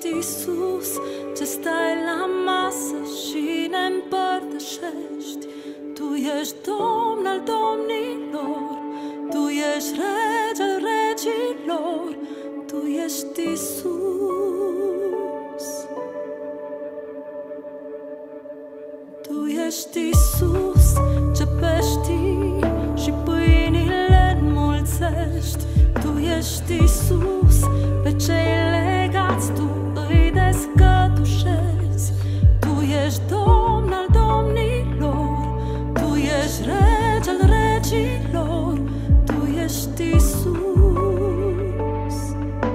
ești Iisus, ce stai la masă și ne împărtășești. Tu ești Domn al domnilor, Tu ești Rege al regilor, Tu ești Iisus. Tu ești Iisus, ce pești și pâinile înmulțești. Tu ești Iisus, pe cei legați Tu îi descătușezi. Tu ești Domn al domnilor, Tu ești Rege al regilor, Tu ești Iisus.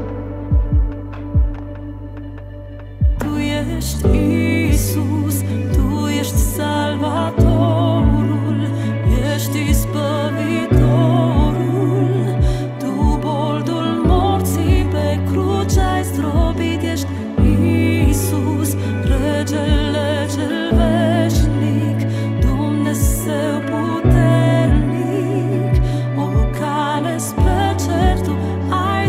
Tu ești Iisus, Tu ești Salvatorul, ești Izbăvitorul. Tu, boldul morții pe cruce ai zdrobit, ești Iisus, Regele cel veșnic, Dumnezeu puternic. O cale spre cer Tu ai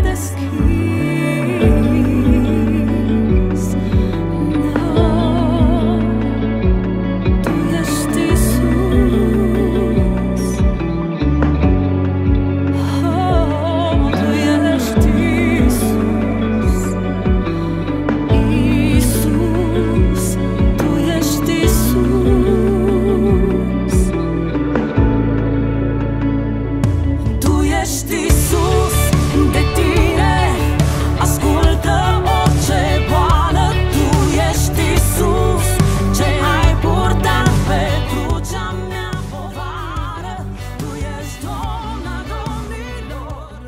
deschis. Tu ești Iisus. Tu ești Iisus. Iisus, Tu ești Iisus. Tu ești Iisus, de Tine ascultă orice boală. Tu ești Iisus, ce ai purtat pe crucea mea povară. Tu ești Domn al domnilor.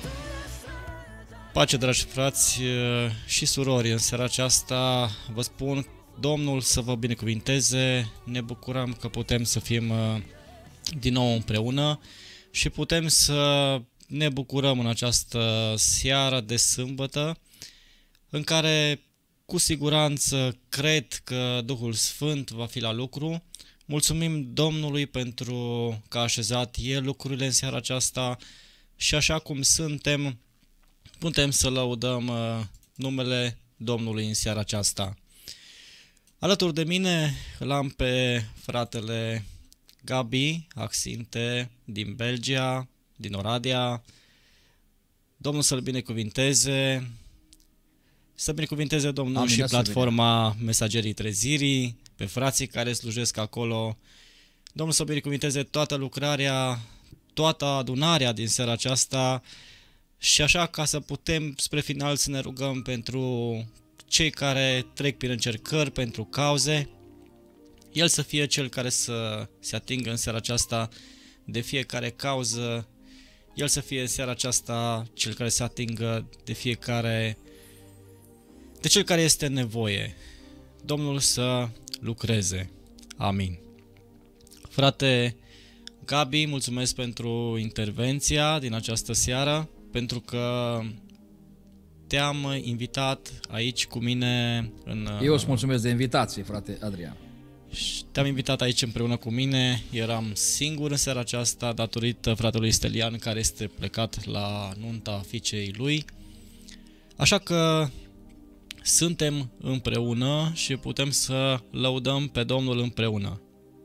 Pace, dragi frați și surori, în seara aceasta vă spun Domnul să vă binecuvinteze. Ne bucurăm că putem să fim din nou împreună și putem să ne bucurăm în această seară de sâmbătă, în care cu siguranță cred că Duhul Sfânt va fi la lucru. Mulțumim Domnului pentru că a așezat El lucrurile în seara aceasta și așa cum suntem, putem să lăudăm numele Domnului în seara aceasta. Alături de mine îl am pe fratele Gabi Axinte din Belgia, din Oradea. Domnul să-l binecuvinteze. Să binecuvinteze Domnul Amin, și să platforma Mesagerii Trezirii, pe frații care slujesc acolo. Domnul să binecuvinteze toată lucrarea, toată adunarea din seara aceasta și așa ca să putem spre final să ne rugăm pentru cei care trec prin încercări, pentru cauze. El să fie cel care să se atingă în seara aceasta de fiecare cauză. El să fie în seara aceasta cel care se atingă de cel care este în nevoie. Domnul să lucreze. Amin. Frate Gabi, mulțumesc pentru intervenția din această seară, pentru că te-am invitat aici cu mine Eu îți mulțumesc de invitație, frate Adrian. Te-am invitat aici împreună cu mine. Eram singur în seara aceasta datorită fratelui Stelian, care este plecat la nunta fiicei lui. Așa că suntem împreună și putem să lăudăm pe Domnul împreună.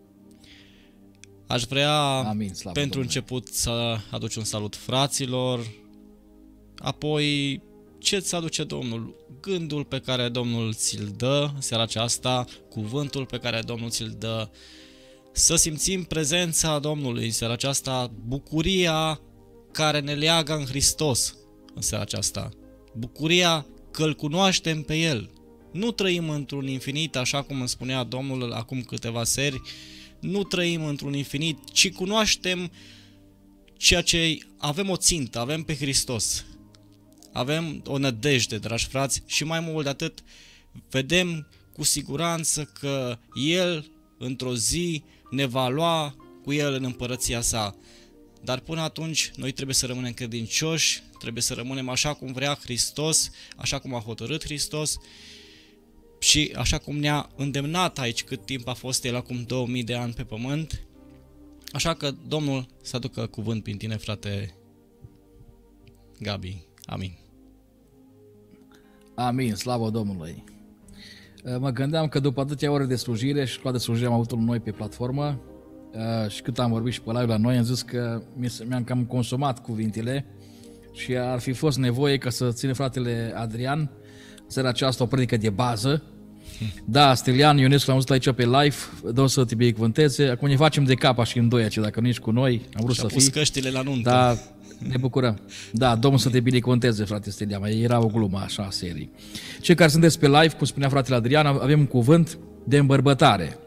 Aș vrea Amin, pentru început să aduci un salut fraților, apoi ce îți aduce Domnul, gândul pe care Domnul ți-l dă în seara aceasta, cuvântul pe care Domnul ți-l dă, să simțim prezența Domnului în seara aceasta, bucuria care ne leagă în Hristos în seara aceasta, bucuria că îl cunoaștem pe El. Nu trăim într-un infinit, așa cum îmi spunea Domnul acum câteva seri, nu trăim într-un infinit, ci cunoaștem ceea ce avem o țintă, avem pe Hristos. Avem o nădejde, dragi frați, și mai mult de atât, vedem cu siguranță că El, într-o zi, ne va lua cu El în împărăția Sa. Dar până atunci, noi trebuie să rămânem credincioși, trebuie să rămânem așa cum vrea Hristos, așa cum a hotărât Hristos și așa cum ne-a îndemnat aici cât timp a fost El acum 2000 de ani pe pământ. Așa că Domnul să aducă cuvânt prin tine, frate Gabi. Amin. Amin, slavă Domnului. Mă gândeam că după atâtea ore de slujire și toată slujirea am avut noi pe platformă și cât am vorbit și pe live la noi, am zis că mi-am cam consumat cuvintele și ar fi fost nevoie ca să ține fratele Adrian seara aceasta o predică de bază. Da, Stelian Ionescu l-am văzut aici pe live, Domnul să te binecuvânteze. Acum ne facem de cap așa în doi aici, dacă nu ești cu noi, am vrut să fii. Și-a pus căștile la nuntă. Da, ne bucurăm. Da, Domnul să te binecuvânteze, frate Stelian, era o glumă așa, serii. Cei care sunteți pe live, cum spunea fratele Adrian, avem un cuvânt de îmbărbătare.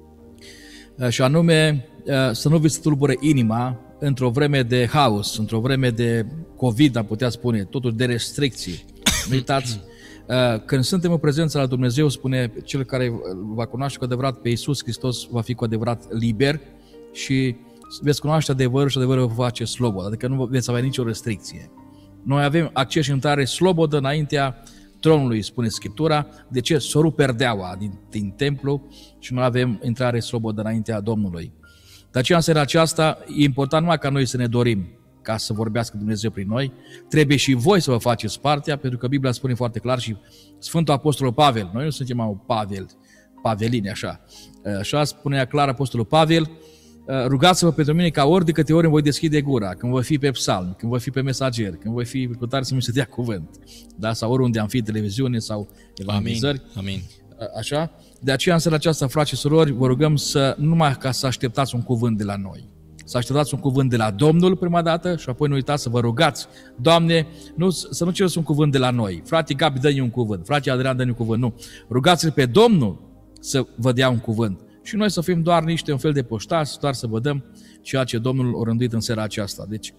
Și anume, să nu vi se tulbure inima într-o vreme de haos, într-o vreme de COVID, am putea spune, totuși de restricții. Nu uitați, când suntem în prezența la Dumnezeu, spune cel care va cunoaște cu adevărat pe Iisus Hristos, va fi cu adevărat liber și veți cunoaște adevărul și adevărul vă face slobod, adică nu veți avea nicio restricție. Noi avem acces și intrare slobodă înaintea tronului, spune Scriptura. De ce? S-o rupt perdeaua din templu și noi avem intrare slobodă înaintea Domnului. De aceea, în seara aceasta, e important numai ca noi să ne dorim ca să vorbească Dumnezeu prin noi, trebuie și voi să vă faceți partea, pentru că Biblia spune foarte clar și Sfântul Apostolul Pavel, noi nu suntem Pavelini așa, așa spunea clar Apostolul Pavel, rugați-vă pentru mine ca ori de câte ori îmi voi deschide gura, când voi fi pe psalm, când voi fi pe mesager, când voi fi cu tare să mi se dea cuvânt, da? Sau oriunde am fi televiziune sau evangelizări. Amin. Așa? De aceea în seara aceasta, frați și surori, vă rugăm să nu numai ca să așteptați un cuvânt de la noi, să așteptați un cuvânt de la Domnul prima dată și apoi nu uitați să vă rugați. Doamne, să nu cereți un cuvânt de la noi. Frate Gabi, dă-ne un cuvânt. Frate Adrian, dă-ne un cuvânt. Nu. Rugați-l pe Domnul să vă dea un cuvânt. Și noi să fim doar un fel de poștați, doar să vă dăm ceea ce Domnul a rânduit în seara aceasta. Deci,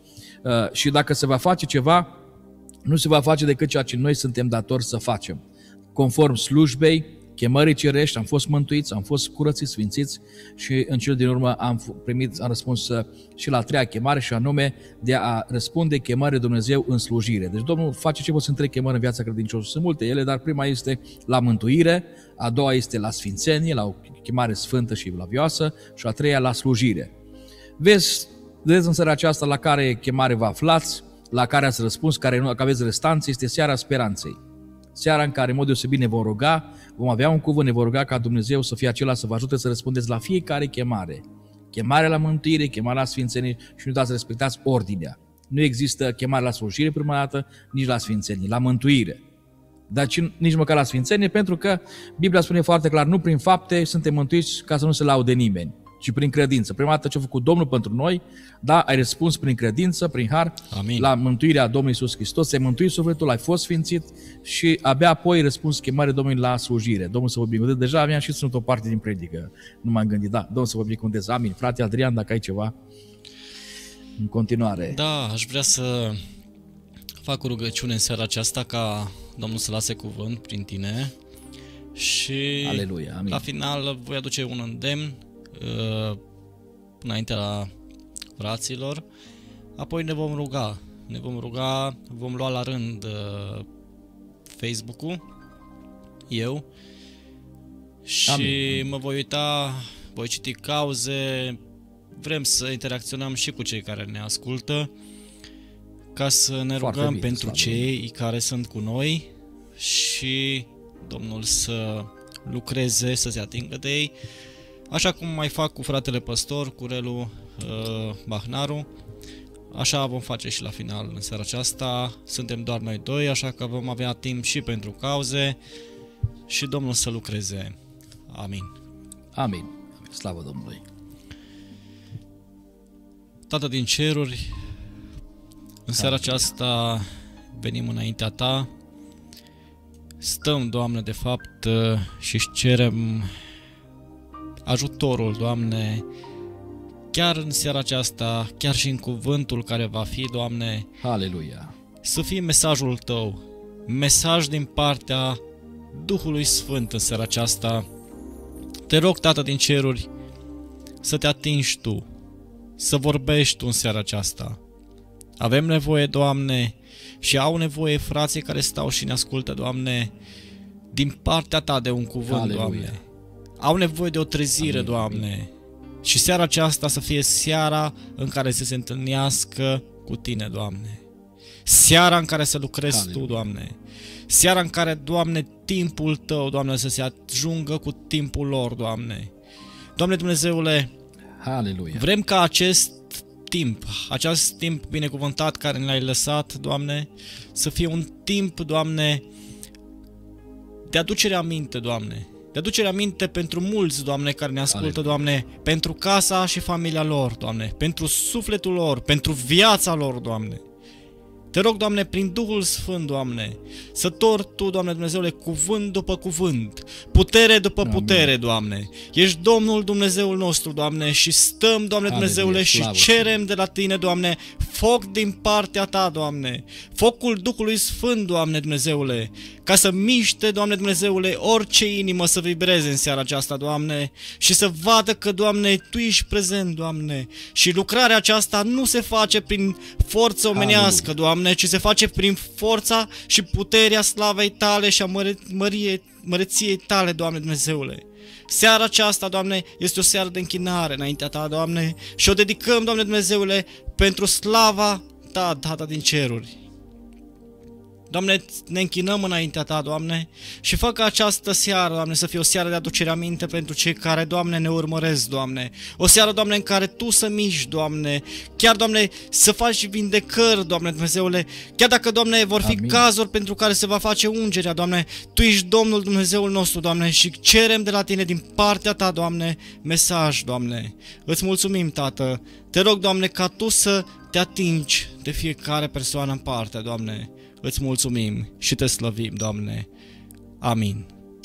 și dacă se va face ceva, nu se va face decât ceea ce noi suntem datori să facem. Conform slujbei, chemării cerești, am fost mântuiți, am fost curățiți, sfințiți și în cel din urmă am răspuns și la a treia chemare și anume de a răspunde chemării Dumnezeu în slujire. Deci Domnul face ce sunt trei chemări în viața credincioșului. Sunt multe ele, dar prima este la mântuire, a doua este la sfințenie, la o chemare sfântă și evlavioasă și a treia la slujire. Vezi în seara aceasta la care chemare vă aflați, la care ați răspuns, care nu aveți restanțe, este seara speranței. Seara în care, în mod deosebit, ne vom ruga, vom avea un cuvânt, ne vom ruga ca Dumnezeu să fie acela să vă ajute să răspundeți la fiecare chemare. Chemare la mântuire, chemare la sfințenie și nu uitați să respectați ordinea. Nu există chemare la slujire prima dată, nici la sfințenie, la mântuire. Dar nici măcar la sfințenie, pentru că Biblia spune foarte clar, nu prin fapte suntem mântuiți ca să nu se laude nimeni, ci prin credință. Prima dată ce a făcut Domnul pentru noi, da, ai răspuns prin credință, prin har, Amin. La mântuirea Domnului Iisus Hristos, ți-ai mântuit sufletul, ai fost sfințit și abia apoi răspuns chemarea Domnului la slujire. Domnul să vă binecuvânteze. Deja aveam și sunt o parte din predică, nu m-am gândit, da, Domnul să vă binecuvânteze. Amin. Frate Adrian, dacă ai ceva în continuare. Da, aș vrea să fac o rugăciune în seara aceasta ca Domnul să lase cuvânt prin tine și Aleluia, amin. La final voi aduce un îndemn înaintea la fraților, apoi ne vom ruga, vom lua la rând Facebook-ul, eu, și amin. Mă voi uita, voi citi cauze, vrem să interacționăm și cu cei care ne ascultă, ca să ne rugăm pentru cei care sunt cu noi și Domnul să lucreze, să se atingă de ei, așa cum mai fac cu fratele păstor, cu Relu Bahnaru, așa vom face și la final în seara aceasta. Suntem doar noi doi, așa că vom avea timp și pentru cauze și Domnul să lucreze. Amin. Amin. Slavă Domnului. Tată din ceruri, în seara aceasta venim înaintea Ta, stăm, Doamne, de fapt, și își cerem ajutorul, Doamne, chiar în seara aceasta, chiar și în cuvântul care va fi, Doamne, Aleluia, să fie mesajul Tău, mesaj din partea Duhului Sfânt în seara aceasta. Te rog, Tată din ceruri, să Te atingi Tu, să vorbești Tu în seara aceasta. Avem nevoie, Doamne, și au nevoie frații care stau și ne ascultă, Doamne, din partea Ta de un cuvânt, Aleluia. Doamne. Au nevoie de o trezire, amin, Doamne. Amin. Și seara aceasta să fie seara în care să se întâlnească cu Tine, Doamne. Seara în care să lucrezi Aleluia. Tu, Doamne. Seara în care, Doamne, timpul Tău, Doamne, să se ajungă cu timpul lor, Doamne. Doamne Dumnezeule, Aleluia. vrem ca acest timp binecuvântat care ne-ai lăsat, Doamne, să fie un timp, Doamne, de aducere aminte, Doamne. De aducere aminte pentru mulți, Doamne, care ne ascultă, Doamne, pentru casa și familia lor, Doamne, pentru sufletul lor, pentru viața lor, Doamne. Te rog, Doamne, prin Duhul Sfânt, Doamne, să torni Tu, Doamne Dumnezeule, cuvânt după cuvânt, putere după putere, Doamne. Ești Domnul Dumnezeul nostru, Doamne, și stăm, Doamne Dumnezeule, și cerem de la Tine, Doamne, foc din partea Ta, Doamne, focul Duhului Sfânt, Doamne Dumnezeule, ca să miște, Doamne Dumnezeule, orice inimă să vibreze în seara aceasta, Doamne, și să vadă că, Doamne, Tu ești prezent, Doamne, și lucrarea aceasta nu se face prin forță omenească, Doamne, ci se face prin forța și puterea slavei Tale și a măreției Tale, Doamne Dumnezeule. Seara aceasta, Doamne, este o seară de închinare înaintea Ta, Doamne, și o dedicăm, Doamne Dumnezeule, pentru slava Ta, Tata din ceruri. Doamne, ne închinăm înaintea Ta, Doamne, și fă ca această seară, Doamne, să fie o seară de aducere aminte pentru cei care, Doamne, ne urmăresc, Doamne. O seară, Doamne, în care Tu să miști, Doamne, chiar, Doamne, să faci vindecări, Doamne Dumnezeule, chiar dacă, Doamne, vor fi cazuri pentru care se va face ungerea, Doamne, Tu ești Domnul Dumnezeul nostru, Doamne, și cerem de la Tine, din partea Ta, Doamne, mesaj, Doamne. Îți mulțumim, Tată. Te rog, Doamne, ca Tu să Te atingi de fiecare persoană în parte, Doamne. Îți mulțumim și Te slăvim, Doamne. Amin.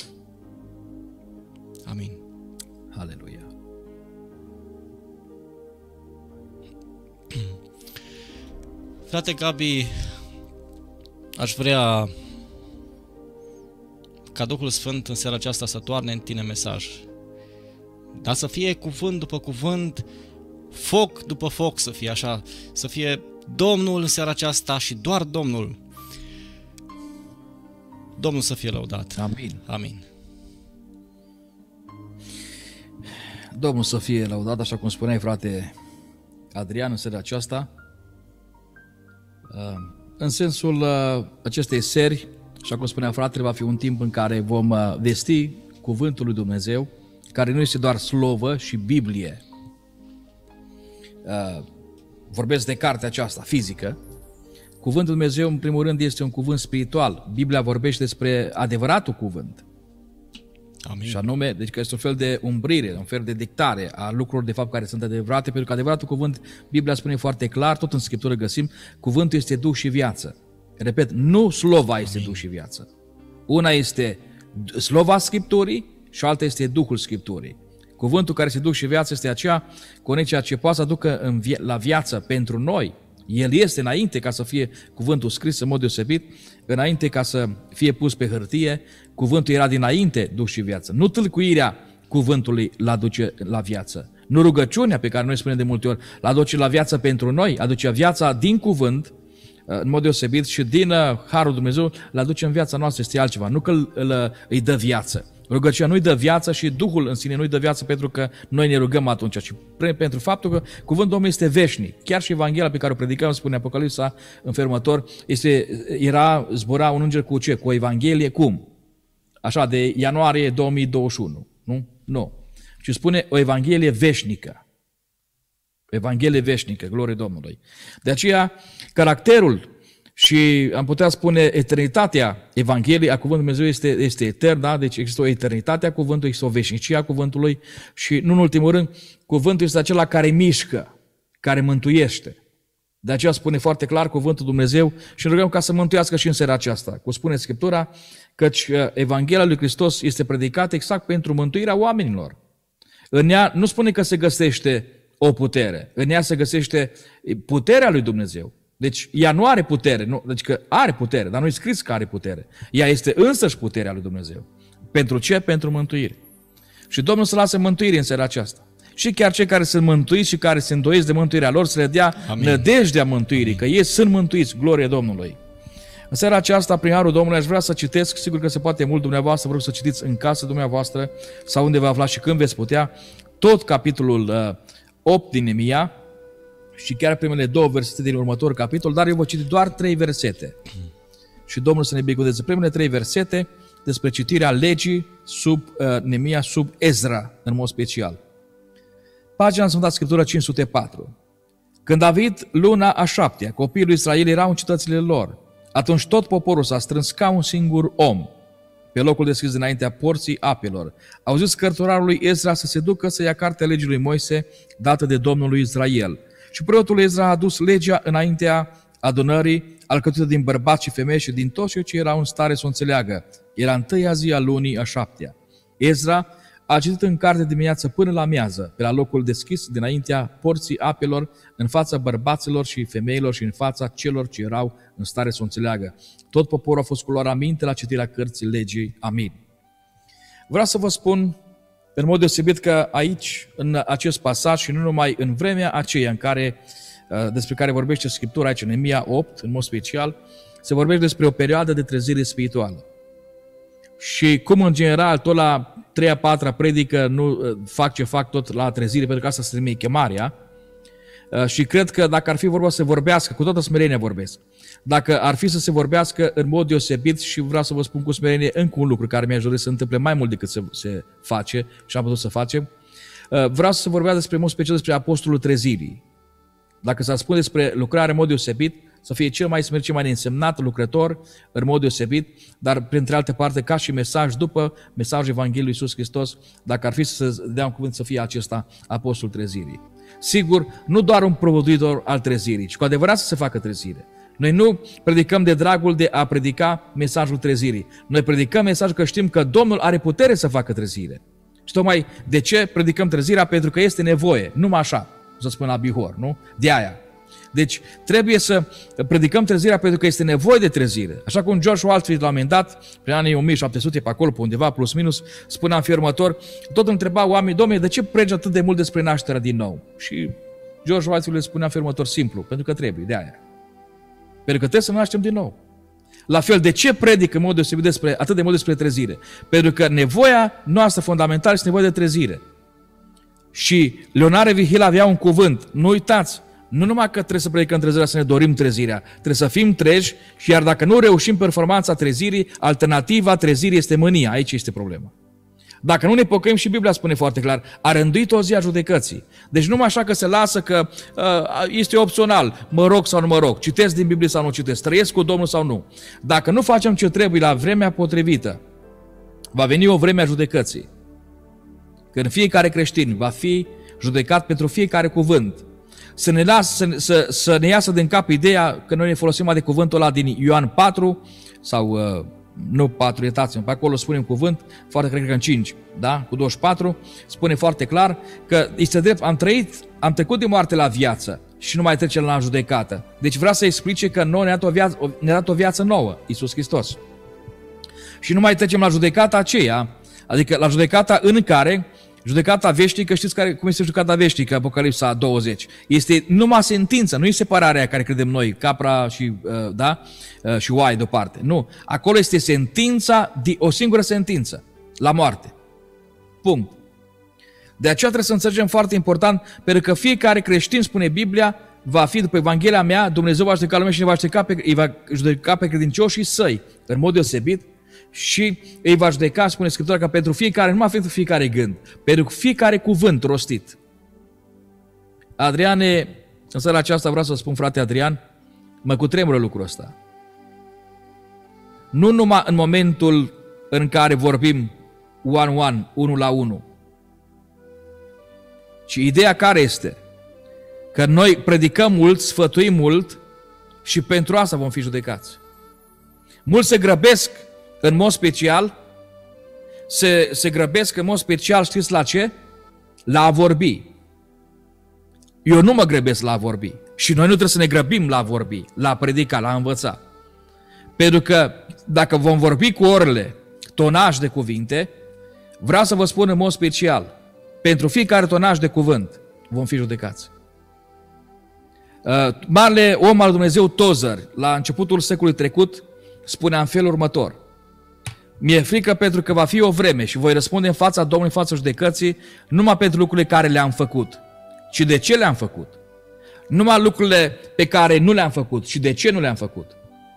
Amin. Aleluia. Frate Gabi, aș vrea ca Duhul Sfânt în seara aceasta să toarne în tine mesaj. Dar să fie cuvânt după cuvânt, foc după foc să fie așa, să fie Domnul în seara aceasta și doar Domnul. Domnul să fie lăudat. Amin. Amin. Domnul să fie lăudat, așa cum spuneai, frate Adrian, în seara aceasta. În sensul acestei seri, așa cum spunea fratele, va fi un timp în care vom vesti cuvântul lui Dumnezeu, care nu este doar slovă și Biblie. Vorbesc de cartea aceasta, fizică. Cuvântul Dumnezeu, în primul rând, este un cuvânt spiritual. Biblia vorbește despre adevăratul cuvânt. Amin. Și anume, deci că este un fel de umbrire, un fel de dictare a lucrurilor de fapt care sunt adevărate, pentru că adevăratul cuvânt, Biblia spune foarte clar, tot în Scriptură găsim, cuvântul este Duh și viață. Repet, nu slova este Duh și viață. Una este slova Scripturii și alta este Duhul Scripturii. Cuvântul care este Duh și viață este aceea conexia ce poate să aducă la viață pentru noi. El este înainte ca să fie cuvântul scris în mod deosebit, înainte ca să fie pus pe hârtie, cuvântul era dinainte Duh și viață. Nu tâlcuirea cuvântului l-aduce la viață. Nu rugăciunea pe care noi spunem de multe ori l-aduce la viață pentru noi, aduce viața din cuvânt, în mod deosebit, și din Harul Dumnezeu l-aduce în viața noastră, este altceva, nu că îi dă viață. Rugăciunea nu-i dă viață și Duhul în sine nu-i dă viață pentru că noi ne rugăm atunci, ci pentru faptul că cuvântul Domnului este veșnic. Chiar și Evanghelia pe care o predicăm, spune Apocalipsa în felul următor, zbura un înger cu ce? Cu o Evanghelie, cum? Așa, de ianuarie 2021, nu? Nu. Și spune o Evanghelie veșnică. Evanghelie veșnică, glorie Domnului. De aceea, caracterul și am putea spune eternitatea Evangheliei a cuvântului Dumnezeu este etern, da? Deci există o eternitate a cuvântului, există o veșnicie a cuvântului și, nu în ultimul rând, cuvântul este acela care mișcă, care mântuiește. De aceea spune foarte clar cuvântul Dumnezeu și rugăm ca să mântuiască și în seara aceasta. Cum spune Scriptura, căci Evanghelia lui Hristos este predicată exact pentru mântuirea oamenilor. În ea nu spune că se găsește o putere, în ea se găsește puterea lui Dumnezeu. Deci ea nu are putere, nu, deci că are putere, dar nu-i scris că are putere. Ea este însăși puterea lui Dumnezeu. Pentru ce? Pentru mântuire. Și Domnul să lasă mântuire în seara aceasta. Și chiar cei care sunt mântuiți și care se îndoiesc de mântuirea lor să le dea nădejdea mântuirii, că ei sunt mântuiți, glorie Domnului. În seara aceasta, prin Harul Domnului, aș vrea să citesc, sigur că se poate mult dumneavoastră, vă rog să citiți în casă dumneavoastră sau unde vă aflați și când veți putea, tot capitolul 8 din Neemia, și chiar primele 2 versete din următorul capitol, dar eu voi citi doar 3 versete. și Domnul să ne binecuvânteze. Primele 3 versete despre citirea legii sub Neemia, sub Ezra, în mod special. Pagina Sfânta Scriptură 504. Când a venit luna a 7-a, copiii lui Israel erau în cetățile lor. Atunci tot poporul s-a strâns ca un singur om pe locul deschis dinaintea porții apelor. Au zis cărturarul lui Ezra să se ducă să ia cartea legii lui Moise dată de Domnul lui Israel. Și preotul Ezra a adus legea înaintea adunării, alcătuită din bărbați și femei și din toți cei ce erau în stare să o înțeleagă. Era întâia zi a lunii a 7-a. Ezra a citit în carte dimineață până la amiază, pe la locul deschis dinaintea porții apelor, în fața bărbaților și femeilor și în fața celor ce erau în stare să o înțeleagă. Tot poporul a fost cu luarea minte la citirea cărții legii. Amin. Vreau să vă spun în mod deosebit că aici, în acest pasaj și nu numai în vremea aceea în care, despre care vorbește Scriptura aici, în Neemia 8, în mod special, se vorbește despre o perioadă de trezire spirituală. Și cum în general tot la 3-a, 4-a predică nu fac ce fac tot la trezire, pentru că asta se numește chemarea. Și cred că dacă ar fi vorba să se vorbească, cu toată smerenia vorbesc, dacă ar fi să se vorbească în mod deosebit, și vreau să vă spun cu smerenie încă un lucru care mi-aș dori să se întâmple mai mult decât se face și am putut să facem, vreau să se vorbească despre, în mod special, despre apostolul trezirii. Dacă s-ar spune despre lucrare în mod deosebit, să fie cel mai smerit, cel mai neînsemnat lucrător în mod deosebit, dar printre alte parte ca și mesaj după mesajul Evangheliei lui Iisus Hristos, dacă ar fi să se dea un cuvânt să fie acesta apostolul trezirii. Sigur, nu doar un propovăduitor al trezirii, ci cu adevărat să se facă trezire. Noi nu predicăm de dragul de a predica mesajul trezirii. Noi predicăm mesajul că știm că Domnul are putere să facă trezire. Și tocmai de ce predicăm trezirea? Pentru că este nevoie, numai așa, să spun la Bihor, nu? De aia. Deci trebuie să predicăm trezirea pentru că este nevoie de trezire. Așa cum George Whitefield la un moment dat, prin anii 1700, pe acolo, pe undeva, plus minus, spunea în felul următor, tot întreba oamenii, Dom'le, de ce predici atât de mult despre nașterea din nou? Și George Whitefield le spunea în felul următor, simplu, pentru că trebuie, de aia. Pentru că trebuie să ne naștem din nou. La fel, de ce predic în mod deosebit atât de mult despre trezire? Pentru că nevoia noastră fundamentală este nevoie de trezire. Și Leonare Vihil avea un cuvânt, nu uitați, nu numai că trebuie să predicăm trezirea, să ne dorim trezirea, trebuie să fim treji și iar dacă nu reușim performanța trezirii, alternativa trezirii este mânia, aici este problema. Dacă nu ne pocăim, și Biblia spune foarte clar, a rânduit o zi a judecății. Deci numai așa că se lasă că este opțional, mă rog sau nu mă rog, citesc din Biblie sau nu citesc, trăiesc cu Domnul sau nu. Dacă nu facem ce trebuie la vremea potrivită, va veni o vreme a judecății. Când fiecare creștin va fi judecat pentru fiecare cuvânt. Să ne iasă din cap ideea că noi ne folosim de cuvântul ăla din Ioan 4 sau nu 4, iertați-mă, pe acolo spunem cuvânt, foarte cred că în 5, da? Cu 24, spune foarte clar că este drept, am trecut de moarte la viață și nu mai trecem la judecată. Deci vrea să explice că noi ne-a dat o viață nouă, Iisus Hristos. Și nu mai trecem la judecata aceea, adică la judecata în care judecata veșnică, știți cum este judecata veșnică, Apocalipsa 20? Este numai sentință, nu e separarea care credem noi, capra și, și oaie deoparte. Nu. Acolo este sentința, o singură sentință, la moarte. Punct. De aceea trebuie să înțelegem foarte important, pentru că fiecare creștin, spune Biblia, va fi după Evanghelia mea, Dumnezeu va judeca lumea și îi va judeca pe credincioșii săi, în mod deosebit, și îi va judeca, spune Scriptura, că pentru fiecare, nu pentru fiecare gând, pentru fiecare cuvânt rostit. Adriane, în seara aceasta vreau să spun, frate Adrian, mă cutremură lucrul ăsta. Nu numai în momentul în care vorbim one-one, unul la unul, ci ideea care este? Că noi predicăm mult, sfătuim mult și pentru asta vom fi judecați. Mulți se grăbesc în mod special, se grăbesc în mod special, știți la ce? La a vorbi. Eu nu mă grăbesc la a vorbi. Și noi nu trebuie să ne grăbim la a vorbi, la a predica, la a învăța. Pentru că dacă vom vorbi cu orele, tonaj de cuvinte, vreau să vă spun în mod special, pentru fiecare tonaj de cuvânt vom fi judecați. Marele om al Dumnezeu Tozer, la începutul secolului trecut, spunea în felul următor: mi-e frică pentru că va fi o vreme și voi răspunde în fața Domnului, în fața judecății, numai pentru lucrurile care le-am făcut, ci de ce le-am făcut. Numai lucrurile pe care nu le-am făcut și de ce nu le-am făcut.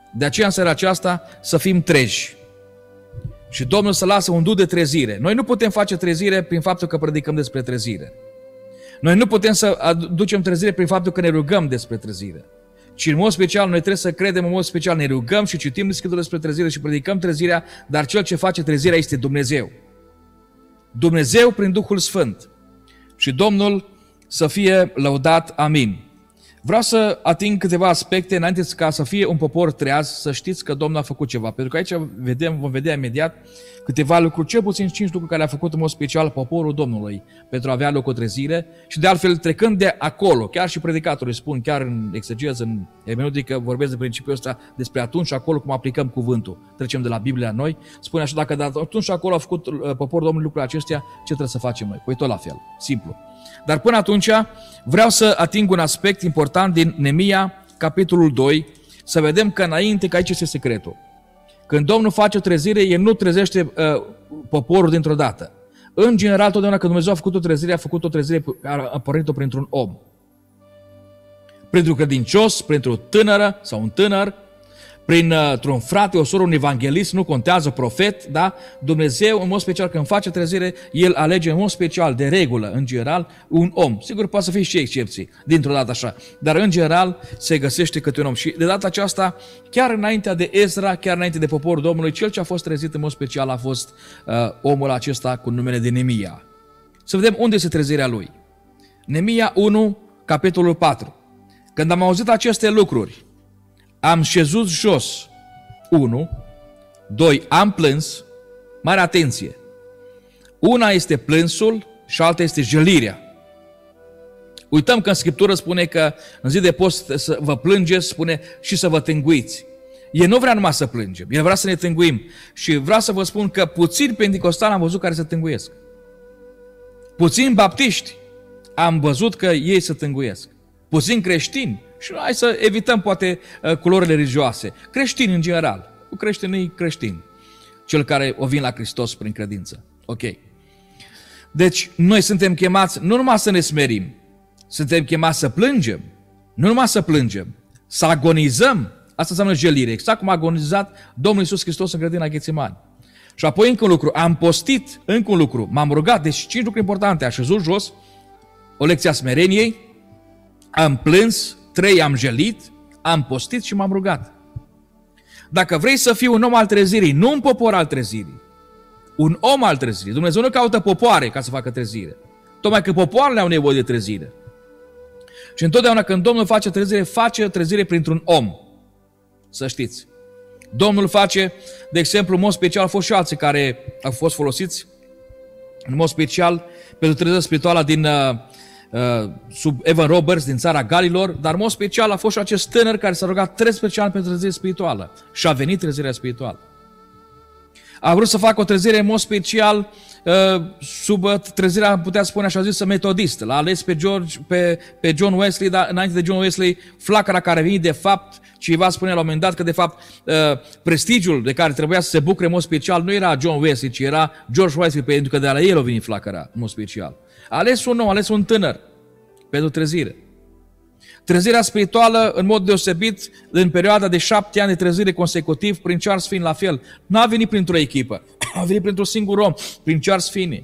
De aceea în seara aceasta să fim treji. Și Domnul să lasă un duh de trezire. Noi nu putem face trezire prin faptul că predicăm despre trezire. Noi nu putem să aducem trezire prin faptul că ne rugăm despre trezire. Ci în mod special noi trebuie să credem, în mod special ne rugăm și citim Scriptura despre trezire și predicăm trezirea, dar cel ce face trezirea este Dumnezeu. Dumnezeu prin Duhul Sfânt. Și Domnul să fie lăudat. Amin. Vreau să ating câteva aspecte înainte ca să fie un popor treaz, să știți că Domnul a făcut ceva. Pentru că aici vom vedea imediat câteva lucruri, cel puțin 5 lucruri care a făcut în mod special poporul Domnului pentru a avea loc o trezire. Și de altfel, trecând de acolo, chiar și predicatorii spun, chiar în exegeză, în hermeneutică, vorbesc de principiul ăsta despre atunci acolo cum aplicăm cuvântul. Trecem de la Biblie la noi. Spune așa, dacă de atunci acolo a făcut poporul Domnului lucrurile acestea, ce trebuie să facem noi? Păi tot la fel, simplu. Dar până atunci vreau să ating un aspect important din Neemia, capitolul 2, să vedem că înainte, că aici este secretul. Când Domnul face o trezire, El nu trezește poporul dintr-o dată. În general, totdeauna când Dumnezeu a făcut o trezire, a făcut o trezire, a pornit-o printr-un om. Printr-un credincios, printr-o tânără sau un tânăr, printr-un frate, o soră, un evanghelist, nu contează, profet, da? Dumnezeu, în mod special, când face trezire, El alege în mod special, de regulă, în general, un om. Sigur, poate să fie și excepții, dintr-o dată așa, dar în general se găsește câte un om. Și de data aceasta, chiar înaintea de Ezra, chiar înainte de poporul Domnului, cel ce a fost trezit în mod special a fost omul acesta cu numele de Neemia. Să vedem unde este trezirea lui. Neemia 1, capitolul 4. Când am auzit aceste lucruri, am șezut jos. 1. 2. Am plâns. Mare atenție. Una este plânsul și alta este jălirea. Uităm că în Scriptură spune că în zi de post să vă plângeți, spune și să vă tânguiți. El nu vrea numai să plângem, El vrea să ne tânguim. Și vreau să vă spun că puțini penticostali am văzut care se tânguiesc. Puțini baptiști am văzut că ei se tânguiesc. Puțini creștini. Și hai să evităm poate culorile religioase. Creștini în general. Cu creștinii creștini. Cel care o vin la Hristos prin credință. Ok. Deci noi suntem chemați nu numai să ne smerim. Suntem chemați să plângem. Nu numai să plângem. Să agonizăm. Asta înseamnă jălire. Exact cum a agonizat Domnul Iisus Hristos în grădina Ghețimani. Și apoi încă un lucru. Am postit. Încă un lucru. M-am rugat. Deci 5 lucruri importante. Am șezut jos. O lecție a smereniei. Am plâns. 3. Am jălit, am postit și m-am rugat. Dacă vrei să fii un om al trezirii, nu un popor al trezirii, un om al trezirii. Dumnezeu nu caută popoare ca să facă trezire. Tocmai că popoarele au nevoie de trezire. Și întotdeauna când Domnul face trezire printr-un om. Să știți. Domnul face, de exemplu, în mod special, au fost și alții care au fost folosiți, în mod special, pentru trezirea spirituală din sub Evan Roberts din țara Galilor, dar în mod special a fost și acest tânăr care s-a rugat 13 ani pentru trezire spirituală și a venit trezirea spirituală. A vrut să facă o trezire în mod special sub trezirea, am putea spune așa zisă, metodistă. L-a ales pe John Wesley, dar înainte de John Wesley, flacăra care a venit de fapt, cineva spune la un moment dat că de fapt prestigiul de care trebuia să se bucure în mod special nu era John Wesley, ci era George Wesley, pentru că de la el a venit flacăra în mod special. A ales un om, a ales un tânăr pentru trezire. Trezirea spirituală, în mod deosebit, în perioada de 7 ani de trezire consecutiv, prin Charles Finney la fel. N-a venit printr-o echipă, a venit printr-un singur om, prin Charles Finney.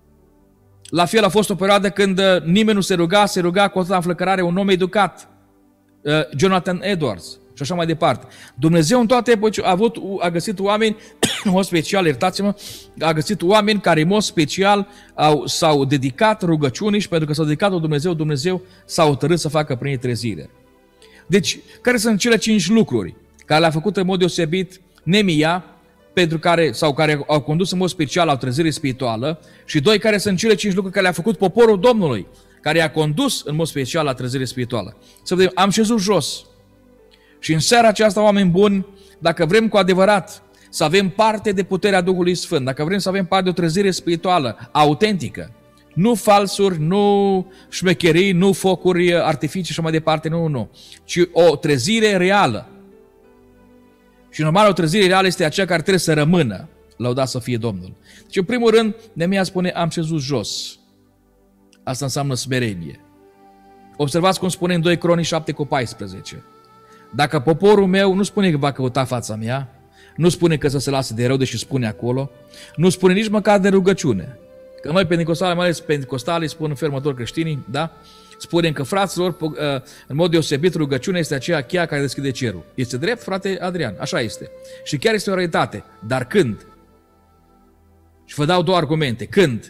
La fel a fost o perioadă când nimeni nu se ruga cu atâta înflăcărare un om educat, Jonathan Edwards și așa mai departe. Dumnezeu în toate epoci a găsit oameni, în mod special, iertați-mă, a găsit oameni care în mod special s-au dedicat rugăciunii și pentru că s-au dedicat lui Dumnezeu, Dumnezeu s-a hotărât să facă prin ei trezire. Deci, care sunt cele 5 lucruri care le-a făcut în mod deosebit Neemia, care au condus în mod special la o trezire spirituală, și 2, care sunt cele 5 lucruri care le-a făcut poporul Domnului, care i-a condus în mod special la trezire spirituală. Să vedem, am șezut jos. Și în seara aceasta, oameni buni, dacă vrem cu adevărat să avem parte de puterea Duhului Sfânt, dacă vrem să avem parte de o trezire spirituală autentică, nu falsuri, nu șmecherii, nu focuri, artificii și așa mai departe, nu, ci o trezire reală. Și normal, o trezire reală este aceea care trebuie să rămână, lăudat să fie Domnul. Deci, în primul rând, Neemia spune, am șezut jos. Asta înseamnă smerenie. Observați cum spune în 2 Cronici 7:14. Dacă poporul meu nu spune că va căuta fața mea, nu spune că să se lasă de rău, deși spune acolo, nu spune nici măcar de rugăciune. Că noi pentecostali, mai ales pentecostalii, spun în fel următor creștinii, da? Spunem că, fraților, în mod deosebit, rugăciunea este aceea cheia care deschide cerul. Este drept, frate Adrian? Așa este. Și chiar este o realitate. Dar când? Și vă dau două argumente. Când?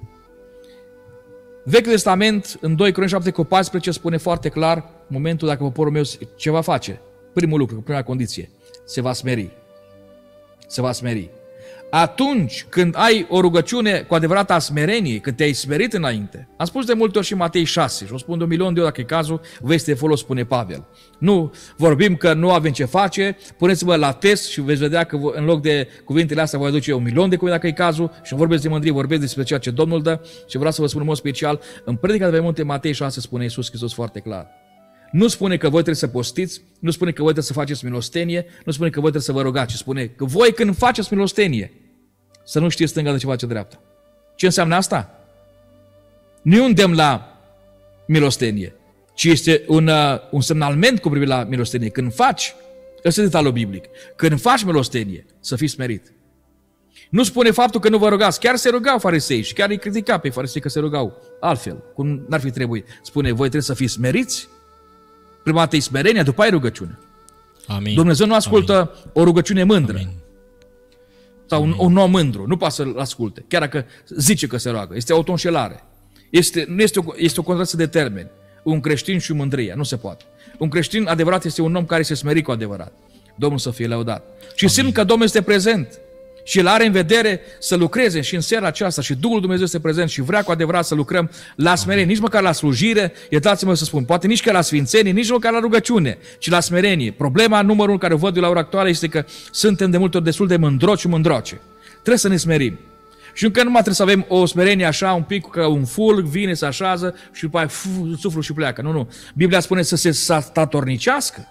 Vechiul Testament, în 2 Cronici 7:14, spune foarte clar momentul dacă poporul meu ce va face. Primul lucru, prima condiție, se va smeri. Se va smeri. Atunci când ai o rugăciune cu adevărat a smereniei, când te-ai smerit înainte, am spus de multe ori și Matei 6, și o spun de 1.000.000 de ori dacă e cazul, vă este de folos, spune Pavel. Nu vorbim că nu avem ce face, puneți-vă la test și veți vedea că în loc de cuvintele astea voi aduce 1.000.000 de cuvinte dacă e cazul și nu vorbesc de mândrie, vorbesc despre ceea ce Domnul dă și vreau să vă spun în mod special, în predica de pe munte Matei 6 spune Iisus Hristos foarte clar. Nu spune că voi trebuie să postiți, nu spune că voi trebuie să faceți milostenie, nu spune că voi trebuie să vă rugați, ci spune că voi când faceți milostenie, să nu știți stânga de ce face dreapta. Ce înseamnă asta? Nu e un demn la milostenie, ci este un semnalment cu privire la milostenie. Când faci, ăsta e detalul biblic, când faci milostenie, să fii smerit. Nu spune faptul că nu vă rugați. Chiar se rugau farisei și chiar îi critica pe farisei că se rugau altfel, cum n-ar fi trebuit. Spune, voi trebuie să fiți smeriți. Prima dată e smerenia, după aia rugăciune. Amin. Dumnezeu nu ascultă o rugăciune mândră. Amin. Sau un om mândru. Nu poate să-l asculte. Chiar dacă zice că se roagă. Este autoînșelare. Este o contradicție de termeni. Un creștin și mândria. Nu se poate. Un creștin adevărat este un om care se smeri cu adevărat. Domnul să fie lăudat. Și simt că Domnul este prezent. Și El are în vedere să lucreze și în seara aceasta și Duhul Dumnezeu este prezent și vrea cu adevărat să lucrăm la smerenie, nici măcar la slujire, iertați-mă să spun, poate nici că la sfințenie, nici măcar la rugăciune, ci la smerenie. Problema numărul care o văd eu la ora actuală este că suntem de multe ori destul de mândroci și mândroce. Trebuie să ne smerim. Și încă nu mai trebuie să avem o smerenie așa, un pic ca un fulg, vine, se așează și după aia suflul și pleacă. Nu. Biblia spune să se statornicească.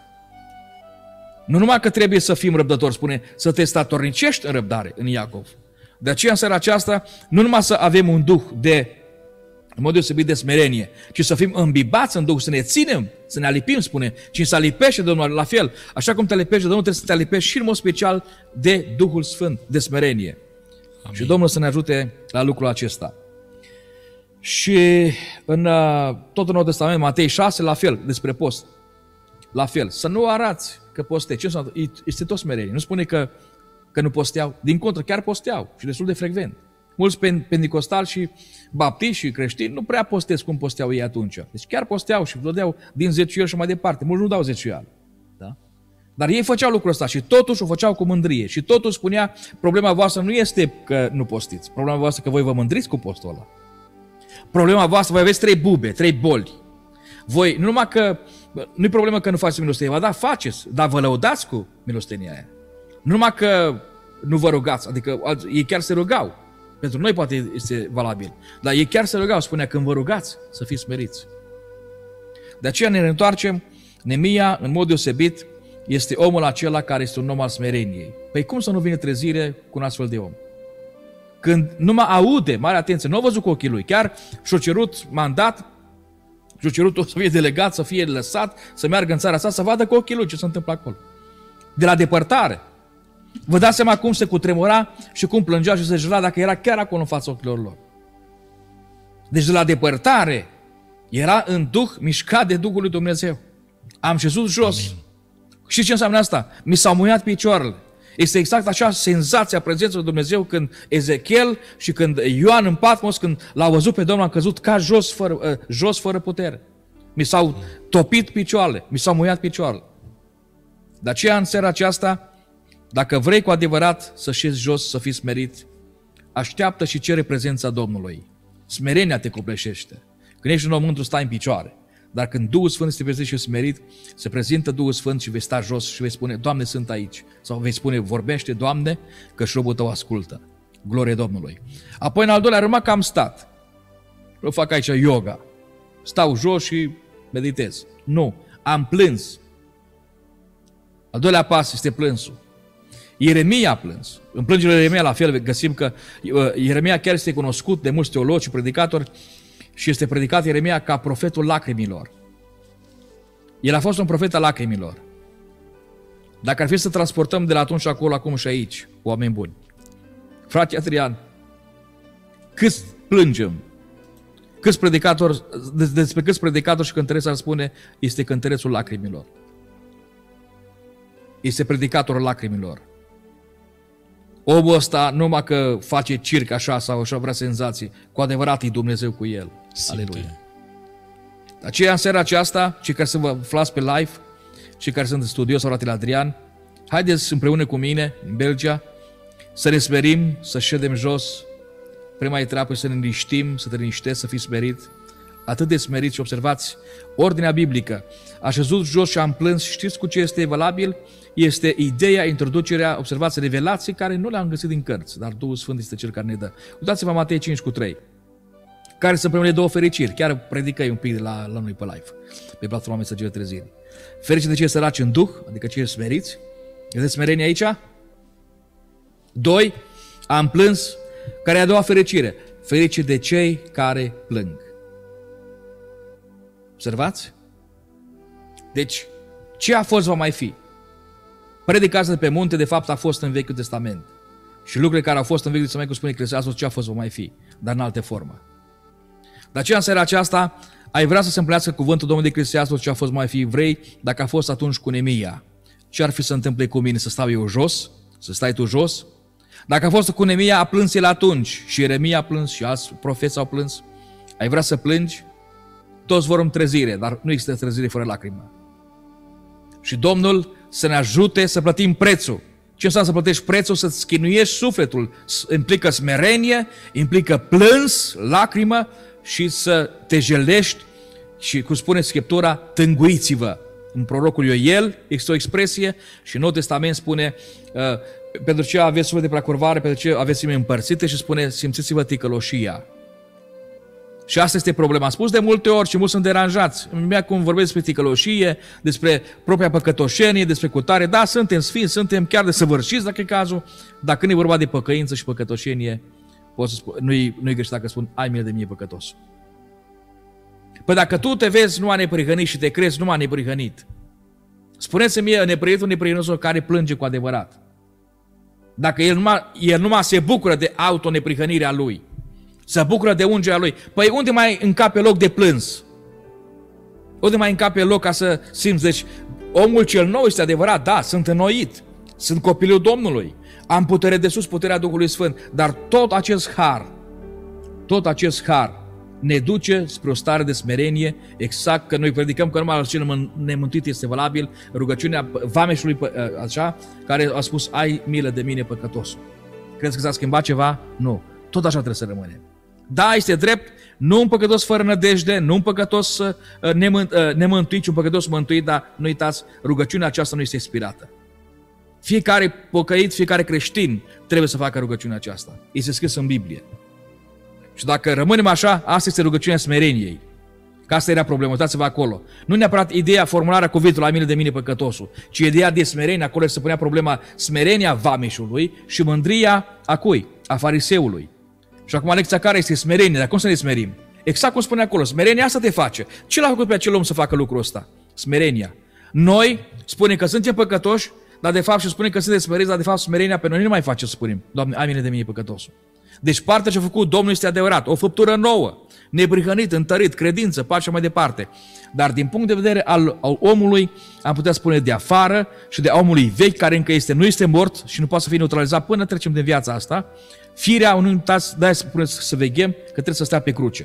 Nu numai că trebuie să fim răbdători, spune să te statornicești în răbdare, în Iacov. De aceea în seara aceasta, nu numai să avem un duh în mod deosebit de smerenie, ci să fim îmbibați în duh, să ne ținem, să ne alipim, spune. Cine se alipește de Domnul, la fel, așa cum te alipești de Domnul, trebuie să te alipești și în mod special de Duhul Sfânt, de smerenie. Amin. Și Domnul să ne ajute la lucrul acesta. Și în tot în Noul Testament, Matei 6, la fel, despre post. La fel, să nu arați că poste. Ce înseamnă? Este tot smerenie. Nu spune că nu posteau. Din contră, chiar posteau și destul de frecvent. Mulți pentecostali și baptiști și creștini nu prea postez cum posteau ei atunci. Deci chiar posteau și dădeau din zeciuiel și mai departe. Mulți nu dau zeciuial. Da? Dar ei făceau lucrul ăsta și totuși o făceau cu mândrie. Și totuși spunea, problema voastră nu este că nu postiți. Problema voastră că voi vă mândriți cu postul ăla. Problema voastră, voi aveți 3 bube, 3 boli. Voi, nu numai că, nu-i problemă că nu faceți milostenie, da, faceți, dar vă lăudați cu milostenia aia. Nu numai că nu vă rugați, adică ei chiar se rugau. Pentru noi poate este valabil. Dar ei chiar se rugau, spunea, când vă rugați, să fiți smeriți. De aceea ne întoarcem, Neemia, în mod deosebit, este omul acela care este un om al smereniei. Păi cum să nu vină trezire cu un astfel de om? Când numai aude, mare atenție, nu a văzut cu ochii lui, chiar și-a cerut mandat, și-a cerut să fie delegat, să fie lăsat, să meargă în țara sa, să vadă cu ochii lui ce se întâmplă acolo. De la depărtare. Vă dați seama cum se cutremura și cum plângea și se jura dacă era chiar acolo în fața ochilor lor. Deci de la depărtare era în duh mișcat de Duhul lui Dumnezeu. Am șezut jos. Amin. Și ce înseamnă asta? Mi s-au muiat picioarele. Este exact așa senzația prezenței lui Dumnezeu când Ezechiel și când Ioan în Patmos, când l-au văzut pe Domnul, a căzut ca jos fără putere. Mi s-au topit picioarele, mi s-au muiat picioarele. De aceea în seara aceasta, dacă vrei cu adevărat să șezi jos, să fii smerit, așteaptă și cere prezența Domnului. Smerenia te copleșește. Când ești un om mândru, stai în picioare. Dar când Duhul Sfânt este prezent și smerit, se prezintă Duhul Sfânt și vei sta jos și vei spune, Doamne, sunt aici. Sau vei spune, vorbește, Doamne, că și robul tău ascultă. Glorie Domnului. Apoi, în al doilea rând, că am stat. Nu fac aici yoga. Stau jos și meditez. Nu, am plâns. Al doilea pas este plânsul. Ieremia a plâns. În plângerile Ieremia, la fel, găsim că Ieremia chiar este cunoscut de mulți teologi și predicatori și este predicat Ieremia ca profetul lacrimilor. El a fost un profet al lacrimilor. Dacă ar fi să transportăm de la atunci acolo, acum și aici, oameni buni. Frate Adrian, câți plângem? Despre câți predicatori și cântăreți ar spune, este cântărețul lacrimilor. Este predicatorul lacrimilor. Omul ăsta, numai că face circ așa sau așa vrea senzații, cu adevărat e Dumnezeu cu el. Aleluia. Aceea în seara aceasta, cei care să vă aflați pe live, cei care sunt în studio sau fratele Adrian, haideți împreună cu mine, în Belgia, să ne smerim, să ședem jos. Prima etapă să ne liniștim, să te liniștești, să fii smerit. Atât de smerit și observați ordinea biblică. A șezut jos și am plâns și știți cu ce este valabil? Este ideea, introducerea, observați, revelații care nu le-am găsit din cărți, dar Duhul Sfânt este Cel care ne dă. Uitați-vă Matei 5:3, care sunt împreună două fericiri. Chiar predicai un pic de la noi pe live, pe platforma Mesagile Trezirii. Fericit de cei săraci în Duh, adică cei smeriți. Vedeți smerenie aici? 2. Am plâns, care e a doua fericire. Fericit de cei care plâng. Observați? Deci, ce a fost va mai fi? Predicația de pe munte, de fapt, a fost în Vechiul Testament. Și lucrurile care au fost în Vechiul Testament, cum spune Eclesiastul, ce a fost va mai fi, dar în alte formă. De aceea, în seara aceasta, ai vrea să se împlinească cuvântul Domnului de Eclesiastul, ce a fost mai fi, vrei, dacă a fost atunci cu Neemia. Ce ar fi să întâmple cu mine? Să stau eu jos? Să stai tu jos? Dacă a fost cu Neemia, a plâns el atunci. Și Ieremia a plâns și alți profeți au plâns. Ai vrea să plângi? Toți vor în trezire, dar nu există trezire fără lacrimă. Și Domnul să ne ajute să plătim prețul. Ce înseamnă să plătești prețul? Să-ți chinuiești sufletul. Implică smerenie, implică plâns, lacrimă și să te jelești și, cum spune Scriptura, tânguiți-vă. În prorocul Ioel există o expresie și în Nou Testament spune pentru ce aveți suflet de preacurvare, pentru ce aveți inimi împărțite și spune simțiți-vă ticăloșia. Și asta este problema. Am spus de multe ori și mulți sunt deranjați. Îmi cum vorbesc despre ticăloșie, despre propria păcătoșenie, despre cutare. Da, suntem sfinți, suntem chiar de săvârșiți dacă e cazul, dar când e vorba de păcăință și păcătoșenie, pot să spun, nu-i greșit dacă spun, ai milă de mine păcătos. Păi dacă tu te vezi numai neprihănit și te crezi numai neprihănit, spuneți-mi neprihănitul neprihănitul care plânge cu adevărat. Dacă el numai se bucură de autoneprihănirea lui, se bucură de ungerea lui, păi unde mai încape loc de plâns? Unde mai încape loc ca să simți? Deci omul cel nou este adevărat, da, sunt înnoit, sunt copilul Domnului, am putere de sus, puterea Duhului Sfânt, dar tot acest har ne duce spre o stare de smerenie, exact că noi predicăm că numai cel nemântuit este valabil, rugăciunea vameșului, așa, care a spus, ai milă de mine păcătosul. Crezi că s-a schimbat ceva? Nu. Tot așa trebuie să rămânem. Da, este drept, nu un păcătos fără nădejde, nu un păcătos nemântuit, ci un păcătos mântuit, dar nu uitați, rugăciunea aceasta nu este inspirată. Fiecare pocăit, fiecare creștin trebuie să facă rugăciunea aceasta. Este scris în Biblie. Și dacă rămânem așa, asta este rugăciunea smereniei. Că asta era problema, uitați-vă acolo. Nu neapărat ideea, formularea cuvântului, ai milă de mine păcătosul, ci ideea de smerenie, acolo se punea problema smerenia vameșului și mândria a cui? A fariseului. Și acum lecția care este smerenie, dar cum să ne smerim? Exact cum spune acolo, smerenia asta te face. Ce l-a făcut pe acel om să facă lucrul ăsta? Smerenia. Noi spunem că suntem păcătoși, dar de fapt și spunem că suntem smeriți, dar de fapt smerenia pe noi nu mai face să spunem, Doamne, ai milă de mine păcătosul. Deci partea ce a făcut Domnul este adevărat, o făptură nouă, neprihănit, întărit, credință, pace mai departe. Dar din punct de vedere al omului, am putea spune de afară și de omului vechi, care încă nu este mort și nu poate să fie neutralizat până trecem de viața asta, firea unui uitați, de-aia să veghem că trebuie să stea pe cruce.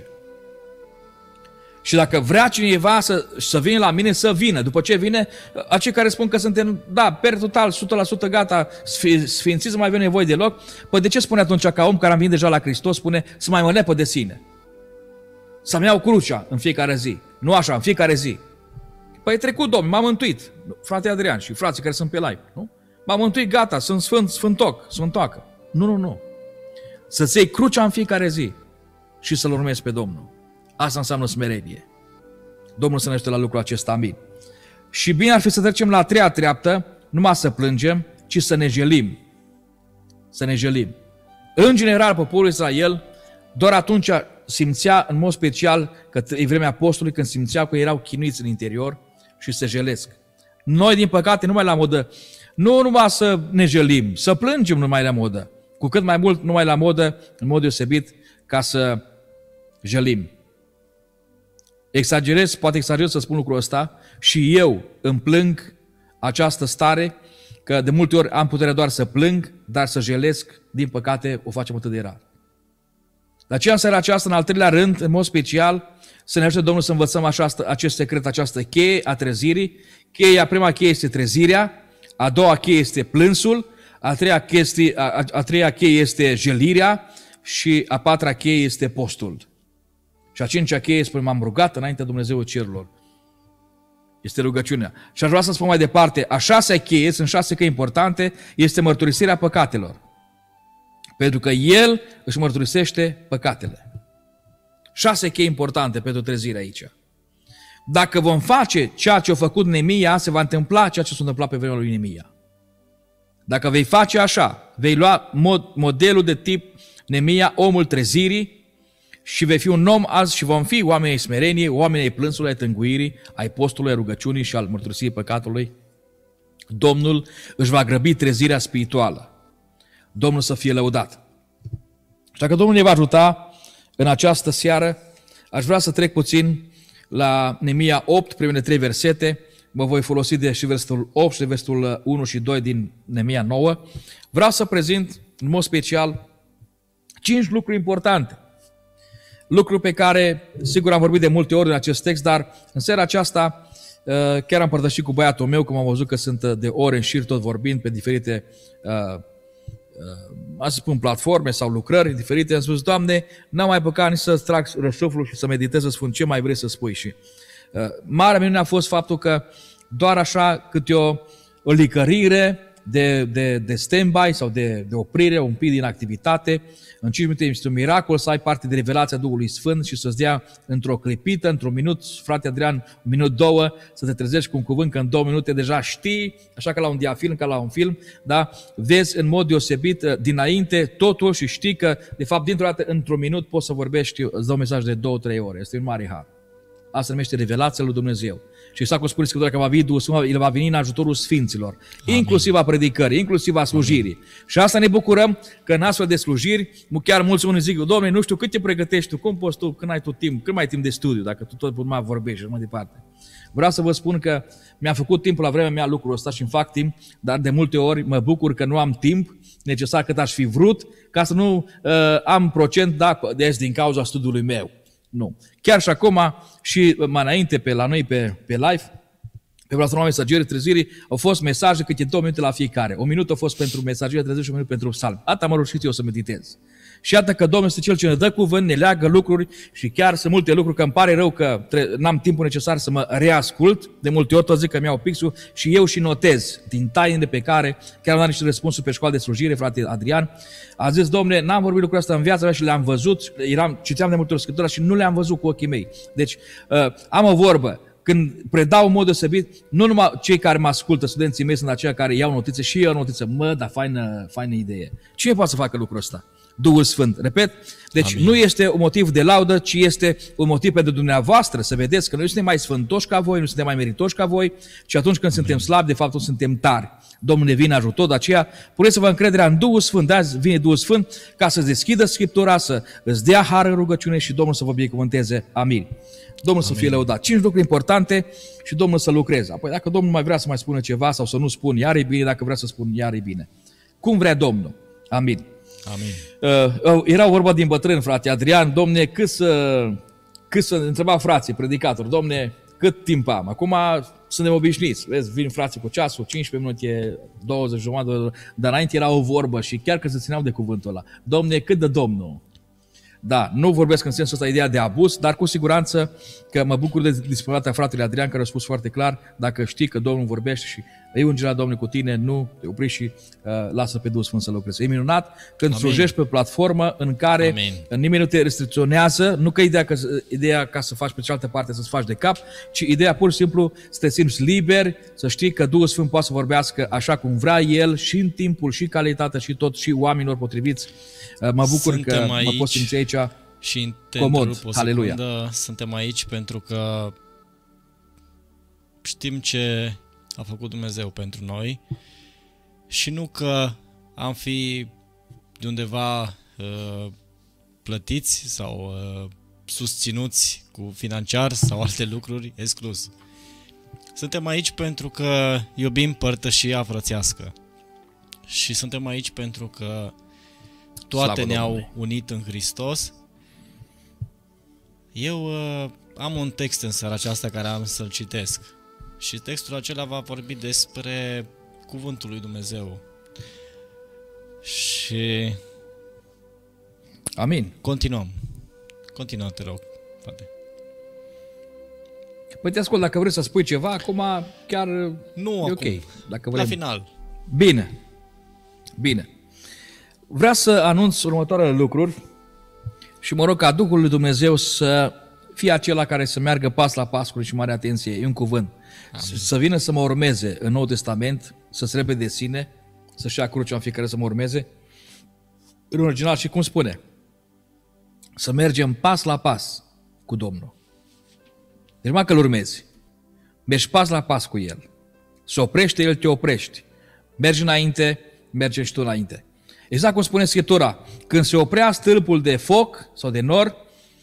Și dacă vrea cineva să vină la mine, să vină. După ce vine, acei care spun că suntem, da, per total, 100% gata, sfințiți, nu mai avem nevoie deloc, păi de ce spune atunci ca om care am venit deja la Hristos, spune să mai mă lepă de sine? Să-mi iau crucea în fiecare zi. Nu așa, în fiecare zi. Păi e trecut, Domnul, m-am mântuit. Frate Adrian și frații care sunt pe live, nu? M-am mântuit, gata, sunt sfântoacă. Nu. Să-ți iei crucea în fiecare zi și să-L urmezi pe Domnul. Asta înseamnă smerenie. Domnul să ne ajute la lucrul acesta, amin. Și bine ar fi să trecem la a treia treaptă, numai să plângem, ci să ne jelim. Să ne jelim. În general, poporul Israel doar atunci simțea în mod special că e vremea postului, când simțea că erau chinuiți în interior și se jelesc. Noi, din păcate, numai la modă Nu numai să ne jălim, să plângem numai la modă. Cu cât mai mult numai la modă, în mod deosebit, ca să jălim. Exagerez, poate exagerez să spun lucrul ăsta, și eu îmi plâng această stare, că de multe ori am puterea doar să plâng, dar să jelesc, din păcate, o facem atât de rar. De aceea, în seara aceasta, în al treilea rând, în mod special, să ne ajute Domnul să învățăm acest secret, această cheie a trezirii. Prima cheie este trezirea, a doua cheie este plânsul, a treia cheie este jelirea și a patra cheie este postul. Și a cincea cheie spune, m-am rugat înaintea Dumnezeului cerurilor. Este rugăciunea. Și aș vrea să spun mai departe, a șasea cheie, sunt 6 chei importante, este mărturisirea păcatelor. Pentru că El își mărturisește păcatele. 6 chei importante pentru trezire aici. Dacă vom face ceea ce a făcut Neemia, se va întâmpla ceea ce s-a întâmplat pe vremea lui Neemia. Dacă vei face așa, vei lua modelul de tip Neemia, omul trezirii, și vei fi un om azi și vom fi oameni ai smereniei, oameni ai plânsului, ai tânguirii, ai postului, ai rugăciunii și al mărturisirii păcatului. Domnul își va grăbi trezirea spirituală. Domnul să fie lăudat. Și dacă Domnul ne va ajuta în această seară, aș vrea să trec puțin la Neemia 8, primele 3 versete. Mă voi folosi de și versetul 8 și de versetul 1 și 2 din Neemia 9. Vreau să prezint în mod special 5 lucruri importante. Lucruri pe care, sigur, am vorbit de multe ori în acest text, dar în seara aceasta chiar am împărtășit cu băiatul meu, cum am văzut că sunt de ore în șir tot vorbind pe diferite să spun, platforme sau lucrări diferite. Am spus, Doamne, n-am mai păcat nici să trag răsuflu și să meditez, să spun ce mai vrei să spui. Și marea minune a fost faptul că doar așa cât o licărire de stand-by sau de oprire, un pic din activitate, în 5 minute este un miracol să ai parte de revelația Duhului Sfânt și să-ți dea într-o clipită, într-un minut, frate Adrian, un minut, 2, să te trezești cu un cuvânt că în 2 minute deja știi, așa ca la un diafilm, ca la un film, da? Vezi în mod deosebit dinainte totul și știi că, de fapt, dintr-o dată, într-un minut poți să vorbești, îți dau un mesaj de 2-3 ore. Este un mare har. Asta se numește revelația lui Dumnezeu. Și exact cum spune Scriptura că va veni Duhul Sfânt, El va veni în ajutorul Sfinților, Amin. Inclusiv a predicării, inclusiv a slujirii. Amin. Și asta ne bucurăm că în astfel de slujiri, chiar mulți oameni zic, Doamne, nu știu cât te pregătești tu, cum poți tu, când ai tu timp, când mai ai timp de studiu, dacă tu tot urma vorbești și mai departe. Vreau să vă spun că mi-a făcut timp la vremea mea lucrul ăsta și îmi fac timp, dar de multe ori mă bucur că nu am timp necesar cât aș fi vrut, ca să nu am procent din cauza studiului meu. Nu. Chiar și acum, și mai înainte la noi pe live, pe platforma Mesagerii Trezirii, au fost mesaje câte 2 minute la fiecare. 1 minut a fost pentru Mesagerii Trezirii și 1 minut pentru psalm. Atât am reușit eu să meditez. Și iată că Domnul este Cel ce ne dă cuvânt, ne leagă lucruri și chiar sunt multe lucruri că îmi pare rău că n-am timpul necesar să mă reascult. De multe ori tot zic că mi-au pixul și eu și notez din tainele pe care, chiar am dat niște răspunsuri pe școală de slujire, frate Adrian, a zis, Domnule, n-am vorbit lucrul ăsta în viața mea și le-am văzut, citeam de multe ori Scriptura și nu le-am văzut cu ochii mei. Deci am o vorbă, când predau în mod deosebit, nu numai cei care mă ascultă, studenții mei sunt aceia care iau notițe și eu notițe, dar faină idee. Cine poate să facă lucrul ăsta? Duhul Sfânt. Repet, deci Amin. Nu este un motiv de laudă, ci este un motiv pentru dumneavoastră să vedeți că noi suntem mai sfântoși ca voi, nu suntem mai meritoși ca voi, și atunci când suntem slabi, de fapt nu suntem tari. Domnul ne vine ajutor, de aceea puneți-vă încrederea în Duhul Sfânt, de azi vine Duhul Sfânt ca să deschidă Scriptura, să îți dea har în rugăciune și Domnul să vă binecuvânteze. Amin. Domnul Amin. Să fie lăudat. 5 lucruri importante și Domnul să lucreze. Apoi dacă Domnul mai vrea să mai spună ceva sau să nu spun, iar e bine, dacă vrea să spun, iar e bine. Cum vrea Domnul. Amin. Amin. Era vorba din bătrân, frate Adrian, Domne, cât să întreba frații, predicatori, Domne, cât timp am? Acum suntem obișnuiți, vezi, vin frații cu ceasul, 15 minute, 20, jumătate, dar înainte era o vorbă și chiar că se țineau de cuvântul ăla. Domne, cât de Domnul? Da, nu vorbesc în sensul ăsta ideea de abuz, dar cu siguranță că mă bucur de disponibilitatea fratelui Adrian, care a spus foarte clar, dacă știi că Domnul vorbește și îi unge la Domnul cu tine, nu te opri și lasă pe Duhul Sfânt să lucreze. E minunat când Amin. Slujești pe platformă în care Amin. Nimeni nu te restricționează, nu că ideea ca să faci pe cealaltă parte să-ți faci de cap, ci ideea pur și simplu să te simți liber, să știi că Duhul Sfânt poate să vorbească așa cum vrea El și în timpul, și calitatea, și tot, și oamenilor potriviți. Mă bucur că mă pot simți aici și comod. Aleluia. Suntem aici pentru că știm ce a făcut Dumnezeu pentru noi și nu că am fi de undeva plătiți sau susținuți cu financiar sau alte lucruri, exclus. Suntem aici pentru că iubim părtășia frățească și suntem aici pentru că toate ne-au unit în Hristos. Eu am un text în seara aceasta care am să-l citesc și textul acela va vorbi despre Cuvântul lui Dumnezeu. Și amin. Continuăm, te rog, frate. Păi te ascult, dacă vrei să spui ceva, acum chiar nu e acum, ok. Dacă vrem. La final. Bine. Vreau să anunț următoarele lucruri și mă rog ca Duhul lui Dumnezeu să fie acela care să meargă pas la pas cu și mare atenție, e un cuvânt. Amin. Să vină să mă urmeze în Noul Testament, să se repede de sine, să-și ia crucea în fiecare să mă urmeze. În original și cum spune? Să mergem pas la pas cu Domnul. Deci numai că îl urmezi. Mergi pas la pas cu El. Se oprește, El te oprești. Mergi înainte, merge și tu înainte. Exact cum spune Scriptura, când se oprea stâlpul de foc sau de nor,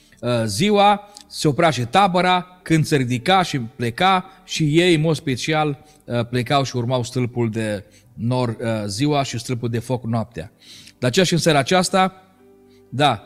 ziua, se oprea și tabăra, când se ridica și pleca și ei, în mod special, plecau și urmau stâlpul de nor ziua și stâlpul de foc noaptea. De aceea și în seara aceasta, da,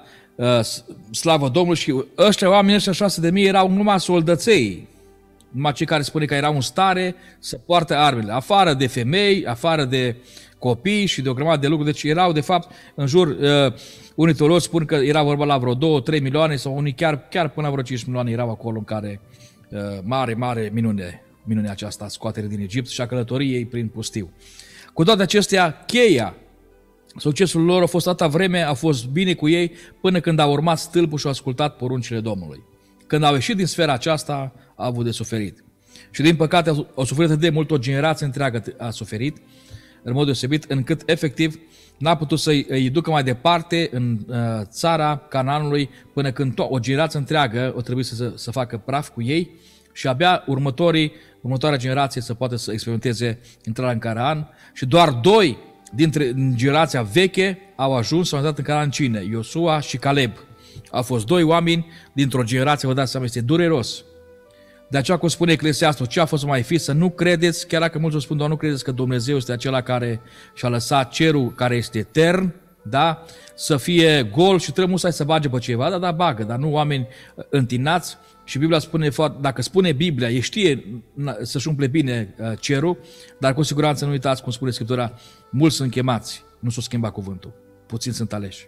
slavă Domnului, și ăștia oameni, ăștia 6.000 erau numai soldăței, numai cei care spune că erau în stare să poartă armele, afară de femei, afară de copii și de o grămadă de lucruri. Deci erau, de fapt, în jur, unii teologi spun că era vorba la vreo 2-3 milioane sau unii chiar până la vreo 5 milioane erau acolo în care mare minune aceasta, scoatere din Egipt și a călătoriei prin pustiu. Cu toate acestea, cheia succesul lor a fost atâta vreme, a fost bine cu ei până când au urmat stâlpul și au ascultat poruncile Domnului. Când au ieșit din sfera aceasta, au avut de suferit. Și din păcate au suferit atât de mult, o generație întreagă a suferit, în mod deosebit, încât efectiv n-a putut să-i ducă mai departe în țara Canaanului până când o generație întreagă o trebuie să facă praf cu ei și abia următoarea generație să poată să experimenteze intrarea în Canaan și doar 2 dintre generația veche au ajuns, s-au intrat în Canaan cine? Iosua și Caleb. Au fost 2 oameni dintr-o generație, vă dați seama, este dureros. De aceea, cum spune Eclesiastul, ce a fost să mai fi, să nu credeți, chiar dacă mulți o spun, doar nu credeți că Dumnezeu este acela care și-a lăsat cerul care este etern, da? Să fie gol și trebuie să bage pe ceva, da, bagă, dar nu oameni întinați. Și Biblia spune, dacă spune Biblia, ei știe să-și umple bine cerul, dar cu siguranță nu uitați, cum spune Scriptura, mulți sunt chemați, nu s-o schimba cuvântul, puțini sunt aleși.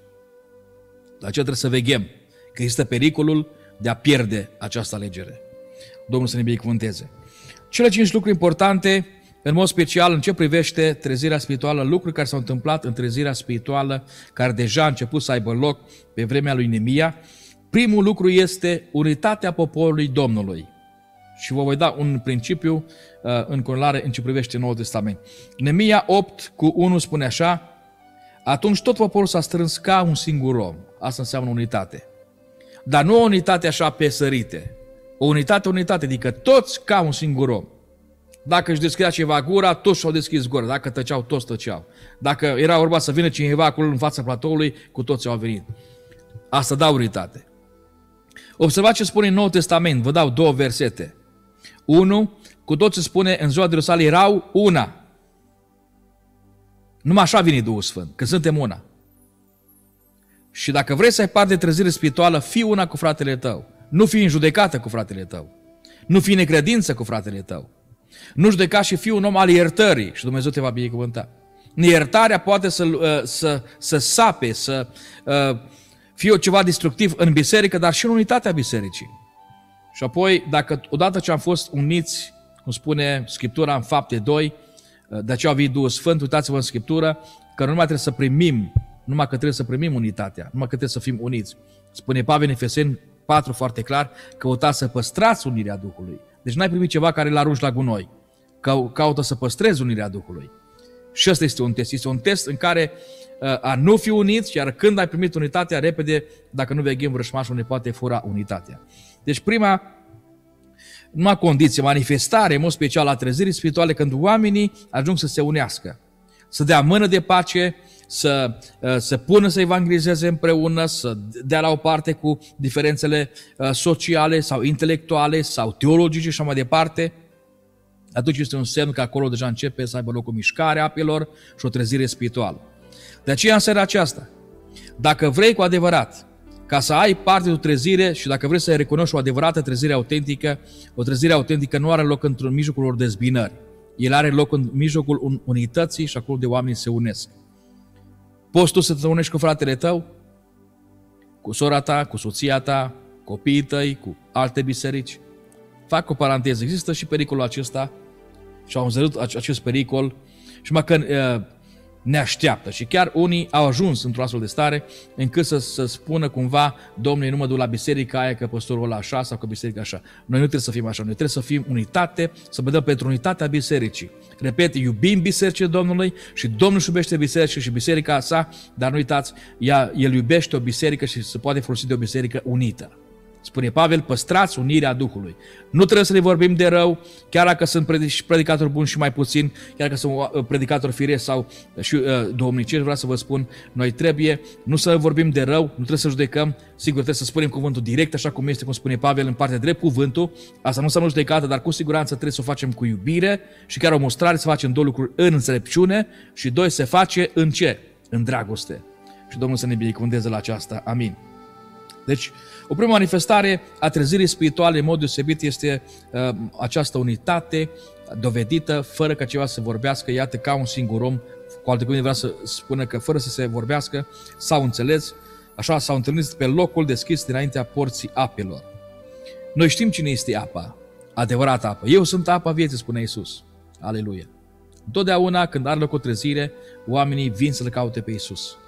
De aceea trebuie să veghem că există pericolul de a pierde această alegere. Domnul să ne binecuvânteze. Cele 5 lucruri importante, în mod special în ce privește trezirea spirituală, lucruri care s-au întâmplat în trezirea spirituală, care deja a început să aibă loc pe vremea lui Neemia. Primul lucru este unitatea poporului Domnului. Și vă voi da un principiu în corelare în ce privește Noul Testament. Neemia 8:1 spune așa: atunci tot poporul s-a strâns ca un singur om. Asta înseamnă unitate. Dar nu o unitate așa pe sărite. O unitate, adică toți ca un singur om. Dacă își deschidea ceva gura, toți și-au deschis gura. Dacă tăceau, toți tăceau. Dacă era vorba să vină cineva acolo în fața platoului, cu toți au venit. Asta da unitate. Observați ce spune în Noul Testament. Vă dau 2 versete. 1, cu toți spune, în ziua de Ierusalim erau una. Numai așa vine Duhul Sfânt, că suntem una. Și dacă vrei să ai parte de trezire spirituală, fii una cu fratele tău. Nu fii în judecată cu fratele tău. Nu fii în necredință cu fratele tău. Nu judeca și fii un om al iertării și Dumnezeu te va binecuvânta. Iertarea poate să sape, să fie ceva destructiv în biserică, dar și în unitatea bisericii. Și apoi, dacă odată ce am fost uniți, cum spune Scriptura în Fapte 2, de aceea a venit Duhul Sfânt, uitați-vă în Scriptură, că nu numai trebuie să primim, numai că trebuie să primim unitatea, numai că trebuie să fim uniți. Spune Pavel în Efeseni 4 foarte clar, căutați să păstrați unirea Duhului. Deci n-ai primit ceva care îl arunci la gunoi. Caută să păstrezi unirea Duhului. Și ăsta este un test. Este un test în care a nu fi unit, iar când ai primit unitatea, repede, dacă nu veghem, vrășmașul ne poate fura unitatea. Deci prima condiție, manifestare, în mod special a trezirii spirituale, când oamenii ajung să se unească. să dea mână de pace, să se pună să evangelizeze împreună, să dea la o parte cu diferențele sociale sau intelectuale sau teologice și așa mai departe, atunci este un semn că acolo deja începe să aibă loc o mișcare a apelor și o trezire spirituală. De aceea în seara aceasta, dacă vrei cu adevărat ca să ai parte de o trezire și dacă vrei să recunoști o adevărată trezire autentică, o trezire autentică nu are loc într-un mijlocul unor dezbinări. El are loc în mijlocul unității și acolo de oamenii se unesc. Poți tu să te unești cu fratele tău, cu sora ta, cu soția ta, copiii tăi, cu alte biserici? Fac o paranteză, există și pericolul acesta și au înzărit acest pericol și măcar ne așteaptă și chiar unii au ajuns într-o astfel de stare încât să spună cumva: Domnule, nu mă duc la biserica aia că păstorul ăla așa sau că biserica așa. Noi nu trebuie să fim așa, noi trebuie să fim unitate, să vedem pentru unitatea bisericii. Repet, iubim bisericile Domnului și Domnul își iubește biserica și biserica sa, dar nu uitați, El iubește o biserică și se poate folosi de o biserică unită. Spune Pavel, păstrați unirea Duhului. Nu trebuie să le vorbim de rău, chiar dacă sunt predicatori buni și mai puțini, chiar dacă sunt predicatori firesc sau și duhovnicești, vreau să vă spun, noi trebuie nu să vorbim de rău, nu trebuie să judecăm, sigur trebuie să spunem cuvântul direct, așa cum este, cum spune Pavel, în partea drept cuvântul. Asta nu înseamnă judecată, dar cu siguranță trebuie să o facem cu iubire și chiar o mostrare, să facem două lucruri în înțelepciune și doi, se face în ce? În dragoste. Și Domnul să ne binecuvânteze la aceasta. Amin. Deci, o primă manifestare a trezirii spirituale în mod deosebit este această unitate dovedită fără ca ceva să vorbească, iată, ca un singur om, cu alte cuvinte vreau să spună că fără să se vorbească s-au înțeles, așa s-au întâlnit pe locul deschis dinaintea porții apelor. Noi știm cine este apa, adevărata apă. Eu sunt apa vieții, spune Iisus. Aleluia! Întotdeauna când are loc o trezire, oamenii vin să-L caute pe Iisus.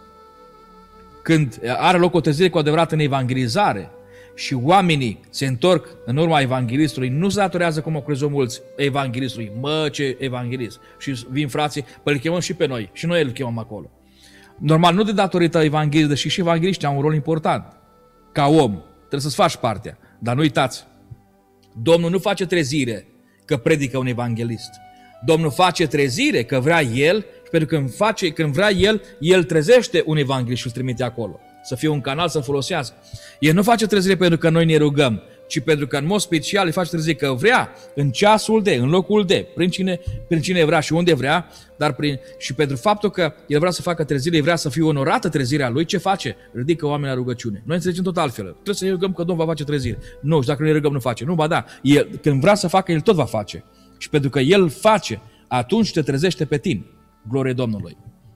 Când are loc o trezire cu adevărat în evangelizare și oamenii se întorc în urma evanghelistului, nu se datorează, cum au crezut mulți, evanghelistului. Mă, ce evanghelist! Și vin frații, păi îl chemăm și pe noi. Și noi îl chemăm acolo. Normal, nu de datorită evanghelistului, deși și evangeliștii au un rol important. Ca om, trebuie să-ți faci partea. Dar nu uitați, Domnul nu face trezire că predică un evanghelist. Domnul face trezire că vrea El, pentru că când vrea El trezește un evanghelist și îl trimite acolo. Să fie un canal să-l folosească. El nu face trezire pentru că noi ne rugăm, ci pentru că în mod special îi face trezire că vrea, în ceasul de, în locul de, prin cine vrea și unde vrea, dar și pentru faptul că El vrea să facă trezire, El vrea să fie onorată trezirea Lui, ce face? Ridică oamenii la rugăciune. Noi înțelegem tot altfel. Trebuie să ne rugăm că Domnul va face trezire. Nu, și dacă ne rugăm nu face. Nu, ba da, când vrea să facă, El tot va face. Și pentru că El face, atunci te trezește pe tine. Glorie Domnului.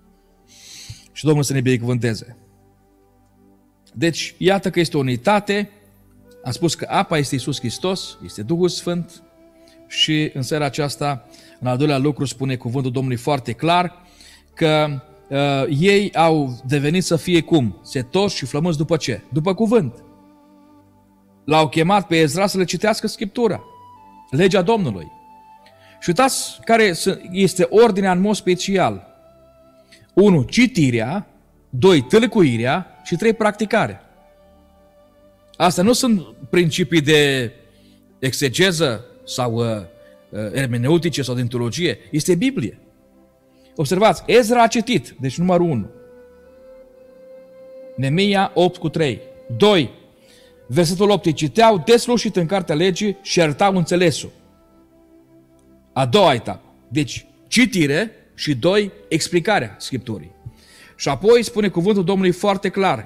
Și Domnul să ne binecuvânteze. Deci, iată că este o unitate. Am spus că apa este Iisus Hristos, este Duhul Sfânt și în seara aceasta, în al doilea lucru, spune cuvântul Domnului foarte clar că ei au devenit să fie cum? Setoși și flămânzi după ce? După cuvânt. L-au chemat pe Ezra să le citească Scriptura, legea Domnului. Și uitați care este ordinea în mod special. 1. Citirea, 2. Tâlcuirea și 3. Practicarea. Astea nu sunt principii de exegeză sau ermeneutice sau de teologie. Este Biblie. Observați, Ezra a citit, deci numărul 1. Neemia 8:3. 2. Versetul 8. Citeau deslușit în cartea legii și arătau înțelesul. A doua etapă. Deci, citire și 2. Explicarea Scripturii. Și apoi spune cuvântul Domnului foarte clar.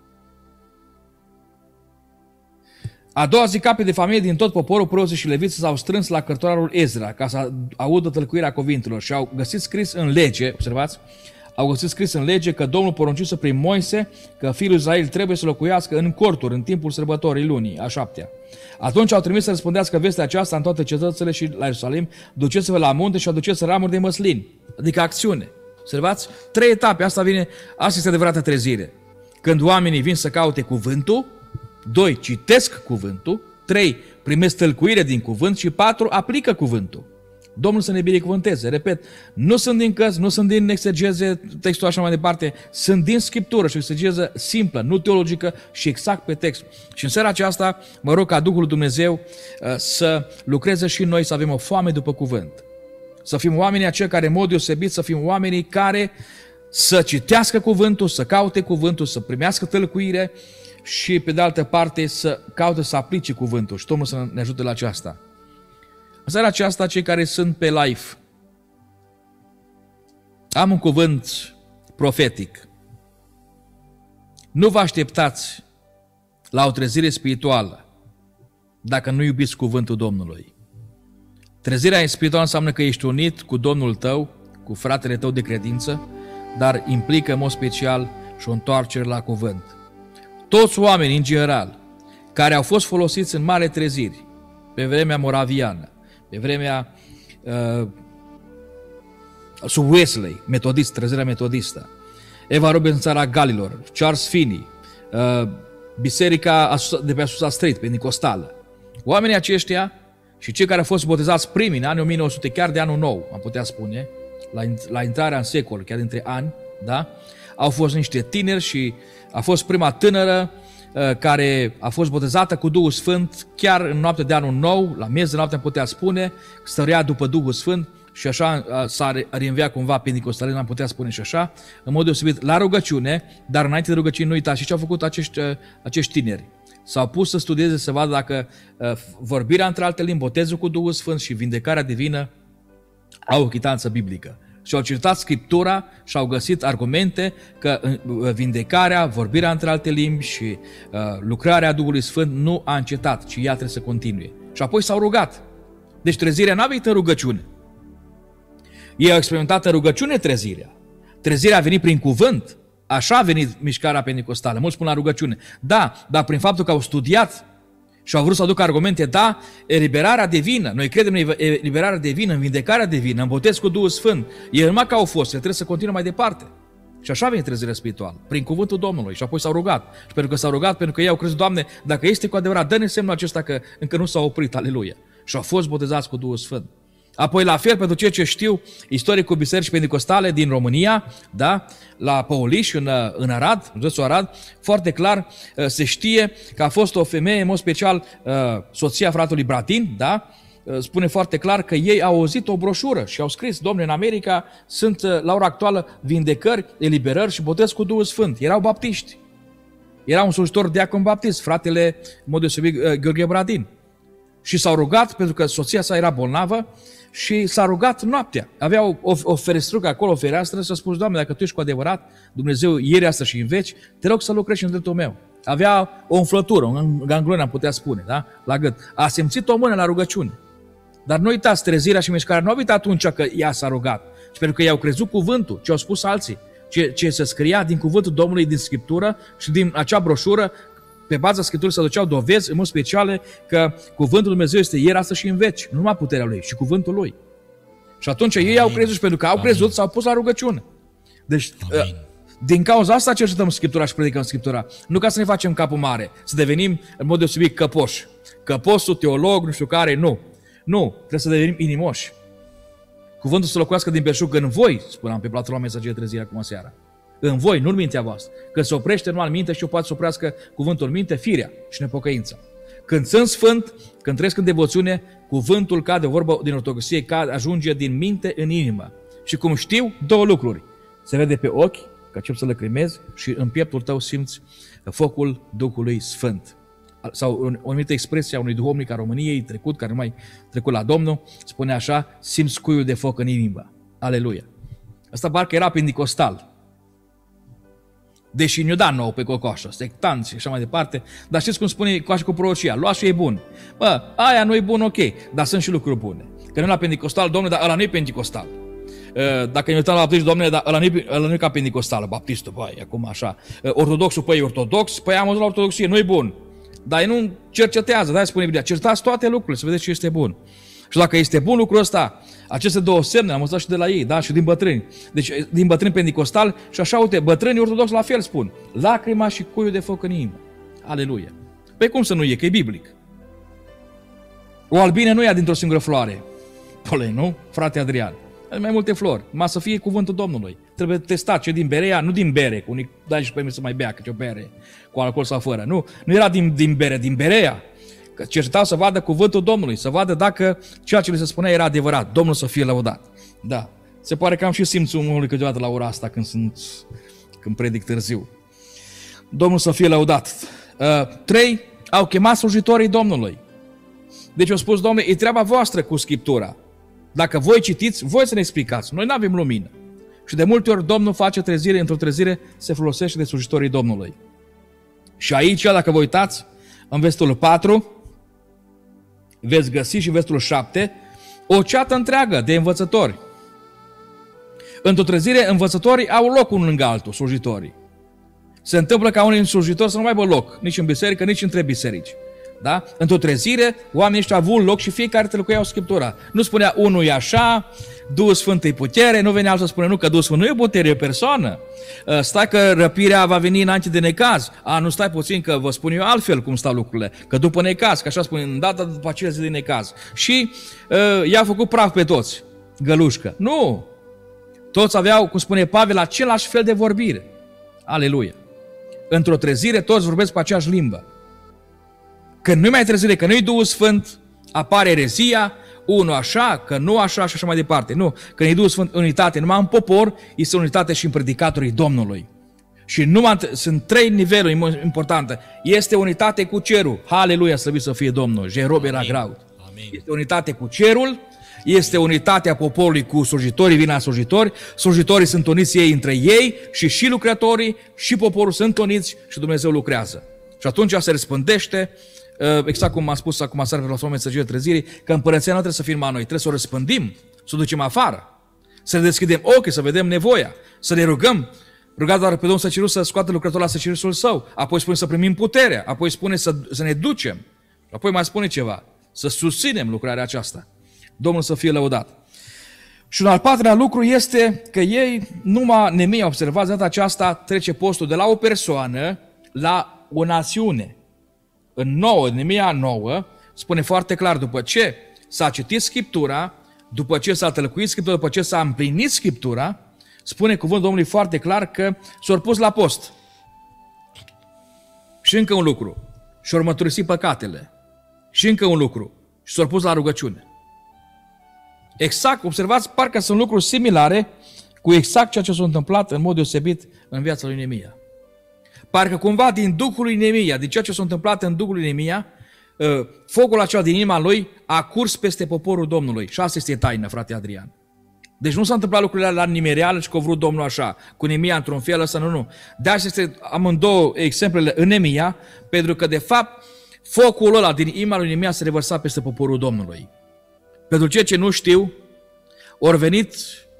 A doua zi, capii de familie din tot poporul, preoții și leviții s-au strâns la cărturarul Ezra ca să audă tălcuirea cuvintelor și au găsit scris în lege, observați, au găsit scris în lege că Domnul poruncise prin Moise că fiul Israel trebuie să locuiască în corturi în timpul sărbătorii lunii, a 7-a. Atunci au trimis să răspundească vestea aceasta în toate cetățile și la Ierusalim: duceți-vă la munte și aduceți ramuri de măslin, adică acțiune. Observați? 3 etape, asta este adevărată trezire. Când oamenii vin să caute cuvântul, 2. Citesc cuvântul, 3. Primesc tălcuire din cuvânt și 4. Aplică cuvântul. Domnul să ne binecuvânteze. Repet, nu sunt din cărți, nu sunt din exegeze, textul așa mai departe, sunt din Scriptură și exegeză simplă, nu teologică și exact pe text. Și în seara aceasta mă rog ca Duhul Dumnezeu să lucreze și noi să avem o foame după cuvânt. Să fim oamenii aceia care, în mod deosebit, să fim oamenii care să citească cuvântul, să caute cuvântul, să primească tălcuire și, pe de altă parte, să caute să aplice cuvântul. Și Domnul să ne ajute la aceasta. În seara aceasta, cei care sunt pe live, am un cuvânt profetic. Nu vă așteptați la o trezire spirituală dacă nu iubiți cuvântul Domnului. Trezirea spirituală înseamnă că ești unit cu Domnul tău, cu fratele tău de credință, dar implică în mod special și o întoarcere la cuvânt. Toți oamenii, în general, care au fost folosiți în mare treziri, pe vremea moraviană, pe vremea sub Wesley, metodist, trezirea metodistă, Eva Roberts în țara Galilor, Charles Finney, biserica de pe Azusa Street, pentecostală. Oamenii aceștia și cei care au fost botezați primii în anii 1900, chiar de anul nou, am putea spune, la intrarea în secol, chiar dintre ani, da? Au fost niște tineri și a fost prima tânără care a fost botezată cu Duhul Sfânt chiar în noaptea de anul nou, la miez de noapte am putea spune, stărea după Duhul Sfânt și așa s-a reînviat cumva pentecostalin, am putea spune și așa, în mod deosebit la rugăciune, dar înainte de rugăciune nu uitați și ce au făcut acești tineri. S-au pus să studieze, să vadă dacă vorbirea între alte limbi, botezul cu Duhul Sfânt și vindecarea divină au o chitanță biblică. Și au cercetat Scriptura și au găsit argumente că vindecarea, vorbirea între alte limbi și lucrarea Duhului Sfânt nu a încetat, ci ea trebuie să continue. Și apoi s-au rugat. Deci trezirea n-a venit în rugăciune. Ei au experimentat în rugăciune trezirea. Trezirea a venit prin cuvânt. Așa a venit mișcarea pentecostală. Mulți spun la rugăciune. Da, dar prin faptul că au studiat și au vrut să aducă argumente, da, eliberarea divină. Noi credem în eliberarea divină, în vindecarea divină, în botez cu Duhul Sfânt. E numai că au fost, trebuie să continue mai departe. Și așa vine trezirea spirituală, prin cuvântul Domnului. Și apoi s-au rugat. Și pentru că s-au rugat, pentru că ei au crezut, Doamne, dacă este cu adevărat, dă-ne semnul acesta că încă nu s-au oprit, aleluia. Și au fost botezați cu Duhul Sfânt. Apoi, la fel, pentru ceea ce știu, istoricul bisericii pentecostale din România, da, la Păuliș, în Arad, în județul Arad, foarte clar se știe că a fost o femeie, în mod special soția fratelui Bradin, da, spune foarte clar că ei au auzit o broșură și au scris, Domnule, în America sunt la ora actuală vindecări, eliberări și botez cu Duhul Sfânt. Erau baptiști. Era un slujitor diacon baptist, fratele, în mod deosebit, Gheorghe Bradin. Și s-au rugat pentru că soția sa era bolnavă și s-a rugat noaptea. Avea o ferestrucă acolo, o fereastră, și a spus, Doamne, dacă Tu ești cu adevărat Dumnezeu ieri, astăzi și în veci, te rog să lucrezi în dreptul meu. Avea o umflătură, un ganglion, am putea spune, da? La gât. A simțit o mână la rugăciune. Dar nu uitați, trezirea și mișcarea nu au uitat atunci că ea s-a rugat. Și pentru că i-au crezut cuvântul, ce au spus alții, ce se scria din cuvântul Domnului din Scriptură și din acea broșură, pe baza Scripturii se aduceau dovezi, în mod speciale, că cuvântul Lui Dumnezeu este ieri, astăzi și în veci. Nu numai puterea Lui, ci cuvântul Lui. Și atunci ei au crezut și pentru că au crezut, s-au pus la rugăciune. Deci, din cauza asta cercetăm Scriptura și predicăm Scriptura. Nu ca să ne facem capul mare, să devenim în mod deosebit căpoși. Căposul, teolog, nu știu care, nu. Nu, trebuie să devenim inimoși. Cuvântul să locuiască din belșug în voi, spuneam pe platforma Mesagerie Trezirea acum seara. În voi, nu în mintea voastră. Când se oprește numai în minte și o poate să oprească cuvântul în minte, firea și nepocăința. Când sunt sfânt, când trăiesc în devoțiune, cuvântul cade, o vorbă din ortodoxie, ajunge din minte în inimă. Și cum știu, două lucruri. Se vede pe ochi, că încep să lăcrimezi și în pieptul tău simți focul Duhului Sfânt. Sau o anumită expresie a unui duhovnic a României trecut, care nu mai trecut la Domnul, spune așa, simți cuiul de foc în inimă. Aleluia. Asta parcă era pentecostal. Deși ne-o da nouă pe cocoașă, sectanți și așa mai departe, dar știți cum spune coașă cu prorocia, lua și e bun. Bă, aia nu e bun, ok, dar sunt și lucruri bune. Că nu la pentecostal, Domnule, dar ăla nu e pentecostal. Dacă ne uităm la baptist, Domnule, dar ăla nu e ca pentecostal, baptistul, băi, acum așa. Ortodoxul, păi e ortodox, păi am văzut la ortodoxie, nu e bun. Dar ei nu cercetează, da, spune Biblia, cercetați toate lucrurile, să vedeți ce este bun. Și dacă este bun lucrul ăsta, aceste două semne, am văzut și de la ei, da, și din bătrâni. Deci din bătrâni pentecostali și așa, uite, bătrânii ortodoxi la fel spun. Lacrima și cuiul de foc în inimă. Aleluia. Păi cum să nu e, că e biblic. O albine nu ia dintr-o singură floare. Polei, nu? Frate Adrian. Mai multe flori. Să fie cuvântul Domnului. Trebuie testat ce din berea, nu din bere, cu unii dai și pe mine să mai bea, că ce o bere cu alcool sau fără. Nu era din bere, din berea. Că cercetau să vadă cuvântul Domnului, să vadă dacă ceea ce li se spunea era adevărat. Domnul să fie lăudat. Da. Se pare că am și simțul omului câteodată la ora asta când predic târziu. Domnul să fie lăudat. 3. Au chemat slujitorii Domnului. Deci au spus, Doamne, e treaba voastră cu Scriptura. Dacă voi citiți, voi să ne explicați. Noi nu avem lumină. Și de multe ori Domnul face trezire, într-o trezire se folosește de slujitorii Domnului. Și aici, dacă vă uitați, în versetul 4, veți găsi și versetul 7, o ceată întreagă de învățători. Într-o trezire, învățătorii au loc unul lângă altul, slujitorii. Se întâmplă ca unii slujitori să nu mai aibă loc, nici în biserică, nici între biserici. Da? Într-o trezire, oamenii ăștia au loc și fiecare tălcuiau Scriptura. Nu spunea unul e așa, Duhul Sfânt e putere, nu venea altul să spune nu, că Duhul Sfânt nu e putere, e o persoană. Stai că răpirea va veni înainte de necaz. Nu stai puțin că vă spun eu altfel cum stau lucrurile. Că după necaz, că așa spune, în data după acele zi de necaz. Și i-a făcut praf pe toți, gălușcă. Nu! Toți aveau, cum spune Pavel, același fel de vorbire. Aleluia! Într-o trezire toți vorbesc pe aceeași limbă. Când nu mai trezire, că nu-i Duhul Sfânt, apare erezia, unul așa, că nu așa și așa mai departe. Nu, când e Duhul Sfânt unitate, numai în popor, este unitate și în predicatorii Domnului. Și sunt 3 niveluri importante. Este unitate cu cerul. Haleluia, slăvit să fie Domnul. Jerob era graud. Este unitate cu cerul, este unitatea poporului cu slujitorii, vina slujitori, slujitorii sunt uniți ei între ei și lucrătorii și poporul sunt uniți și Dumnezeu lucrează. Și atunci se răspândește, exact cum am spus acum seara pe la mesajul trezirii, că împărăția nu trebuie să fie numai noi, trebuie să o răspândim, să o ducem afară, să ne deschidem ochii, să vedem nevoia, să ne rugăm. Rugați doar pe Domnul să să scoată lucrătorul la săcirisul său, apoi spune să primim puterea, apoi spune să ne ducem, apoi mai spune ceva, să susținem lucrarea aceasta. Domnul să fie lăudat. Și un al 4-lea lucru este că ei, numai Neemia, observați, de data aceasta trece postul de la o persoană la o națiune. În Neemia 9 spune foarte clar, după ce s-a citit Scriptura, după ce s-a tălcuit Scriptura, după ce s-a împlinit Scriptura, spune cuvântul Domnului foarte clar că s-au pus la post. Și încă un lucru, și-au mărturisit păcatele. Și încă un lucru, și s-au pus la rugăciune. Exact, observați, parcă sunt lucruri similare cu exact ceea ce s-a întâmplat în mod deosebit în viața lui Neemia. Parcă cumva din Duhul lui Neemia, din ceea ce s-a întâmplat în Duhul lui Neemia, focul acela din inima lui a curs peste poporul Domnului. Și asta este taină, frate Adrian. Deci nu s-a întâmplat lucrurile la nimereală și că a vrut Domnul așa, cu Neemia într-un fel, ăsta nu. De asta este amândouă exemplele în Neemia, pentru că de fapt focul ăla din inima lui Neemia se revărsa peste poporul Domnului. Pentru cei ce nu știu, au venit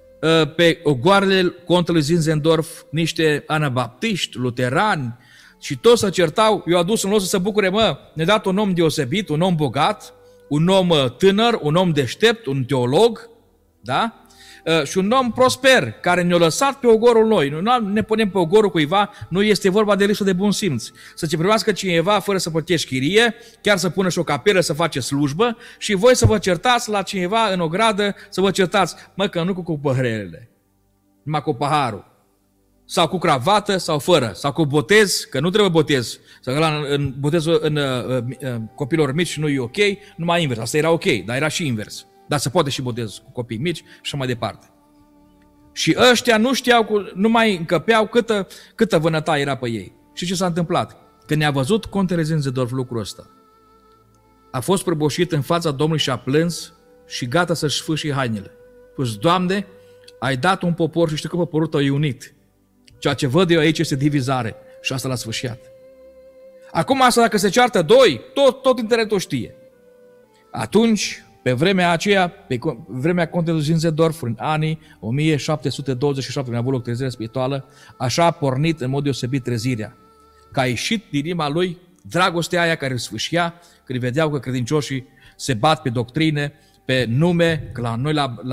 pe ogoarele contelui Zinzendorf niște anabaptiști, luterani și toți se certau. Eu adus în loc să se bucure, ne-a dat un om deosebit, un om bogat, un om tânăr, un om deștept, un teolog, da? Și un om prosper, care ne-a lăsat pe ogorul noi. Nu ne punem pe ogorul cuiva, nu este vorba de lipsă de bun simț. Să ce primească cineva fără să plătești chirie, chiar să pună și o capelă să face slujbă și voi să vă certați la cineva în o gradă, să vă certați, că nu cu păhărelele, numai cu paharul. Sau cu cravată, sau fără, sau cu botez, că nu trebuie botez. Sau în botezul în copilor mici nu e ok, numai invers. Asta era ok, dar era și invers. Dar se poate și botez cu copii mici și așa mai departe. Și ăștia nu știau, nu mai încăpeau câtă vânătaie era pe ei. Și ce s-a întâmplat? Când ne-a văzut contele Zinzendorf lucrul ăsta, a fost prăbușit în fața Domnului și a plâns și gata să-și sfâșie hainele. Spus, Doamne, ai dat un popor și știu că poporul tău e unit. Ceea ce văd eu aici este divizare și asta l-a sfâșiat. Acum asta dacă se ceartă doi, tot internetul știe. Atunci, pe vremea aceea, pe vremea contelui Zinzendorf, în anii 1727, când a avut loc trezirea spirituală, așa a pornit în mod deosebit trezirea. Că a ieșit din inima lui dragostea aia care îl sfâșia, când vedeau că credincioșii se bat pe doctrine, pe nume, că la noi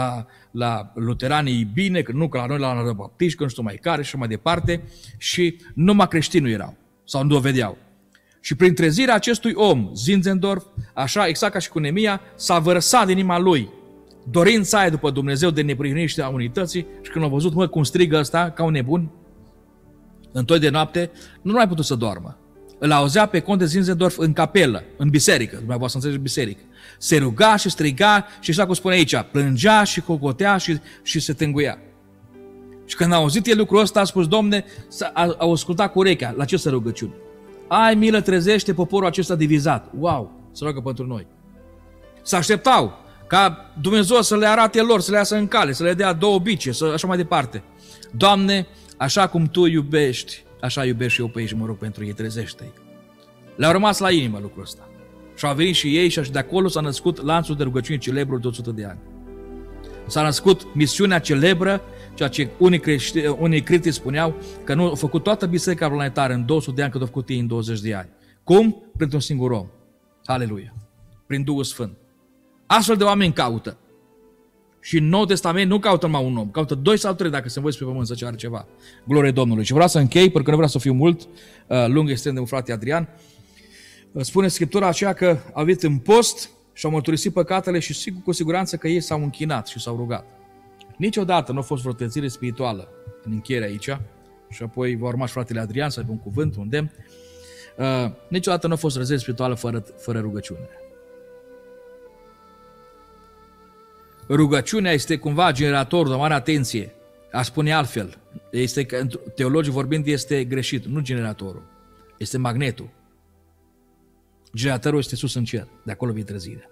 la luteranii e bine, că nu, că la noi la anabaptiști, că nu știu mai care și mai departe, și numai creștinii erau, sau nu o vedeau. Și prin trezirea acestui om, Zinzendorf, așa, exact ca și cu Neemia, s-a vărsat din inima lui dorința aia după Dumnezeu de neprihănire și de unității și când a văzut, cum strigă ăsta, ca un nebun, în toi de noapte, nu mai a putut să doarmă. îl auzea pe conte Zinzendorf în capelă, în biserică, dumneavoastră înțelegeți biserică. Se ruga și striga și așa cum spune aici, plângea și cocotea și se tânguia. Și când a auzit el lucrul ăsta, a spus, Domne, a ascultat cu urechea, la ce să rugăciune? Ai milă, trezește poporul acesta divizat. Wow, să roagă pentru noi. Se așteptau ca Dumnezeu să le arate lor, să le iasă în cale, să le dea 2 bice, așa mai departe. Doamne, așa cum Tu iubești, așa iubesc și eu pe ei și mă rog pentru ei, trezește-i. Le-au rămas la inimă lucrul ăsta. Și au venit și ei și de acolo s-a născut lanțul de rugăciune celebru de 100 de ani. S-a născut misiunea celebră, ceea ce unii critici spuneau că nu au făcut toată biserica planetară în 200 de ani, cât au făcut ei în 20 de ani. Cum? Printr-un singur om. Aleluia. Prin Duhul Sfânt. Astfel de oameni caută. Și în Noul Testament nu caută numai un om, caută 2 sau 3 dacă se învăț pe pământ să ceară ceva. Glorie Domnului. Și vreau să închei, pentru că nu vreau să fiu mult lung, extrem de frate Adrian. Spune Scriptura aceea că au venit în post și au mărturisit păcatele și cu siguranță că ei s-au închinat și s-au rugat. Niciodată nu a fost vreo trezire spirituală în încheiere aici, și apoi va urma și fratele Adrian să aibă un cuvânt, un demn. Niciodată nu a fost trezire spirituală fără rugăciune. Rugăciunea este cumva generatorul, de mare atenție. A spune altfel, teologic vorbind, este greșit, nu generatorul, este magnetul. Generatorul este sus în cer, de acolo vine trezirea.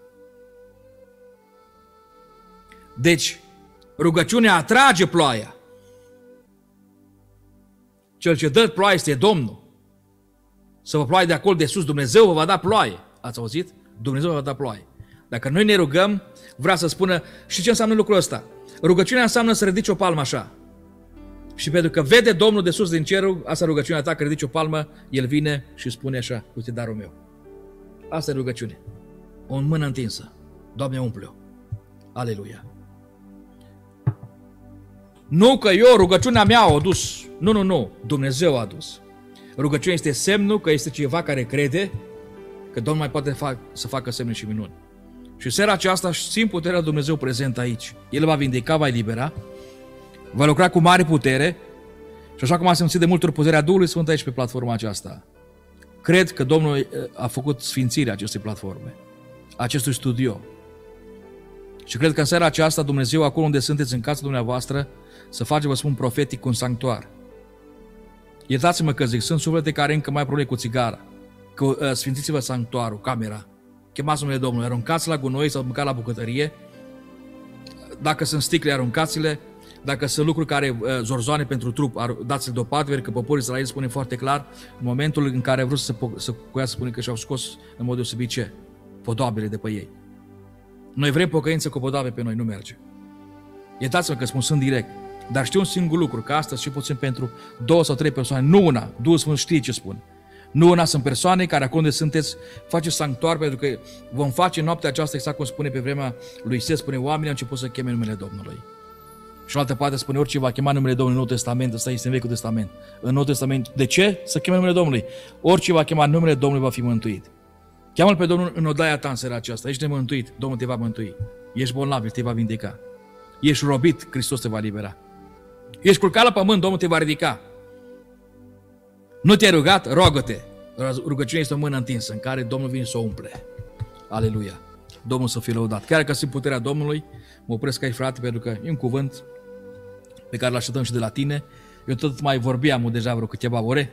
Deci, rugăciunea atrage ploaia. Cel ce dă ploaie este Domnul. Să vă ploaie de acolo de sus, Dumnezeu vă va da ploaie. Ați auzit? Dumnezeu vă va da ploaie. Dacă noi ne rugăm, vrea să spună, și ce înseamnă lucrul ăsta? Rugăciunea înseamnă să ridici o palmă așa. Și pentru că vede Domnul de sus din cerul, asta rugăciunea ta, că ridici o palmă, El vine și spune așa, uite darul meu. Asta e rugăciune. O mână întinsă. Doamne, umple-o. Aleluia. Nu că eu, rugăciunea mea a adus. Nu. Dumnezeu a adus. Rugăciunea este semnul că este ceva care crede că Domnul mai poate să facă semne și minuni. Și seara aceasta simt puterea lui Dumnezeu prezent aici. El va vindeca, va elibera, va lucra cu mare putere și așa cum am simțit de multe ori puterea Duhului Sfânt aici pe platforma aceasta. Cred că Domnul a făcut sfințirea acestei platforme, acestui studio. Și cred că în seara aceasta Dumnezeu, acolo unde sunteți în casa dumneavoastră, să face, vă spun, profetic un sanctuar. Iertați-mă că zic, sunt suflete care încă mai au probleme cu țigara. Că sfințiți-vă sanctuarul, camera. Chemați numele Domnului, aruncați la gunoi sau măcar la bucătărie. Dacă sunt sticle, aruncați-le. Dacă sunt lucruri care zorzoane pentru trup, dați-le deoparte, pentru că poporul Israel spune foarte clar, în momentul în care vreau să cuia, spune că și-au scos în mod deosebit ce? Podoabele de pe ei. Noi vrem pocăință cu podoabe, pe noi nu merge. Iertați-mă că spun, sunt direct. Dar știu un singur lucru, că astăzi și puțin pentru 2 sau 3 persoane, nu una, Duhul Sfânt știe ce spun. Nu una, sunt persoane care acolo unde sunteți, faceți sanctuar, pentru că vom face noaptea aceasta, exact cum spune pe vremea lui Iisus, spune, oamenii au început să cheme numele Domnului. Și o altă parte spune, orice va chema numele Domnului în Noul Testament, ăsta este în Vechiul Testament. În Noul Testament, de ce? Să cheme numele Domnului. Orice va chema numele Domnului va fi mântuit. Cheamă-L pe Domnul în odaia ta în seara aceasta. Ești nemântuit, Domnul te va mântui. Ești bolnav, El te va vindeca. Ești robit, Hristos te va libera. Ești culcat la pământ, Domnul te va ridica. Nu te-ai rugat? Roagă-te. Rugăciunea este o mână întinsă în care Domnul vine să o umple. Aleluia. Domnul să fie lăudat. Chiar că simt puterea Domnului, mă opresc aici, frate, pentru că e un cuvânt pe care îl așteptăm și de la tine. Eu tot mai vorbeam deja vreo câteva ore,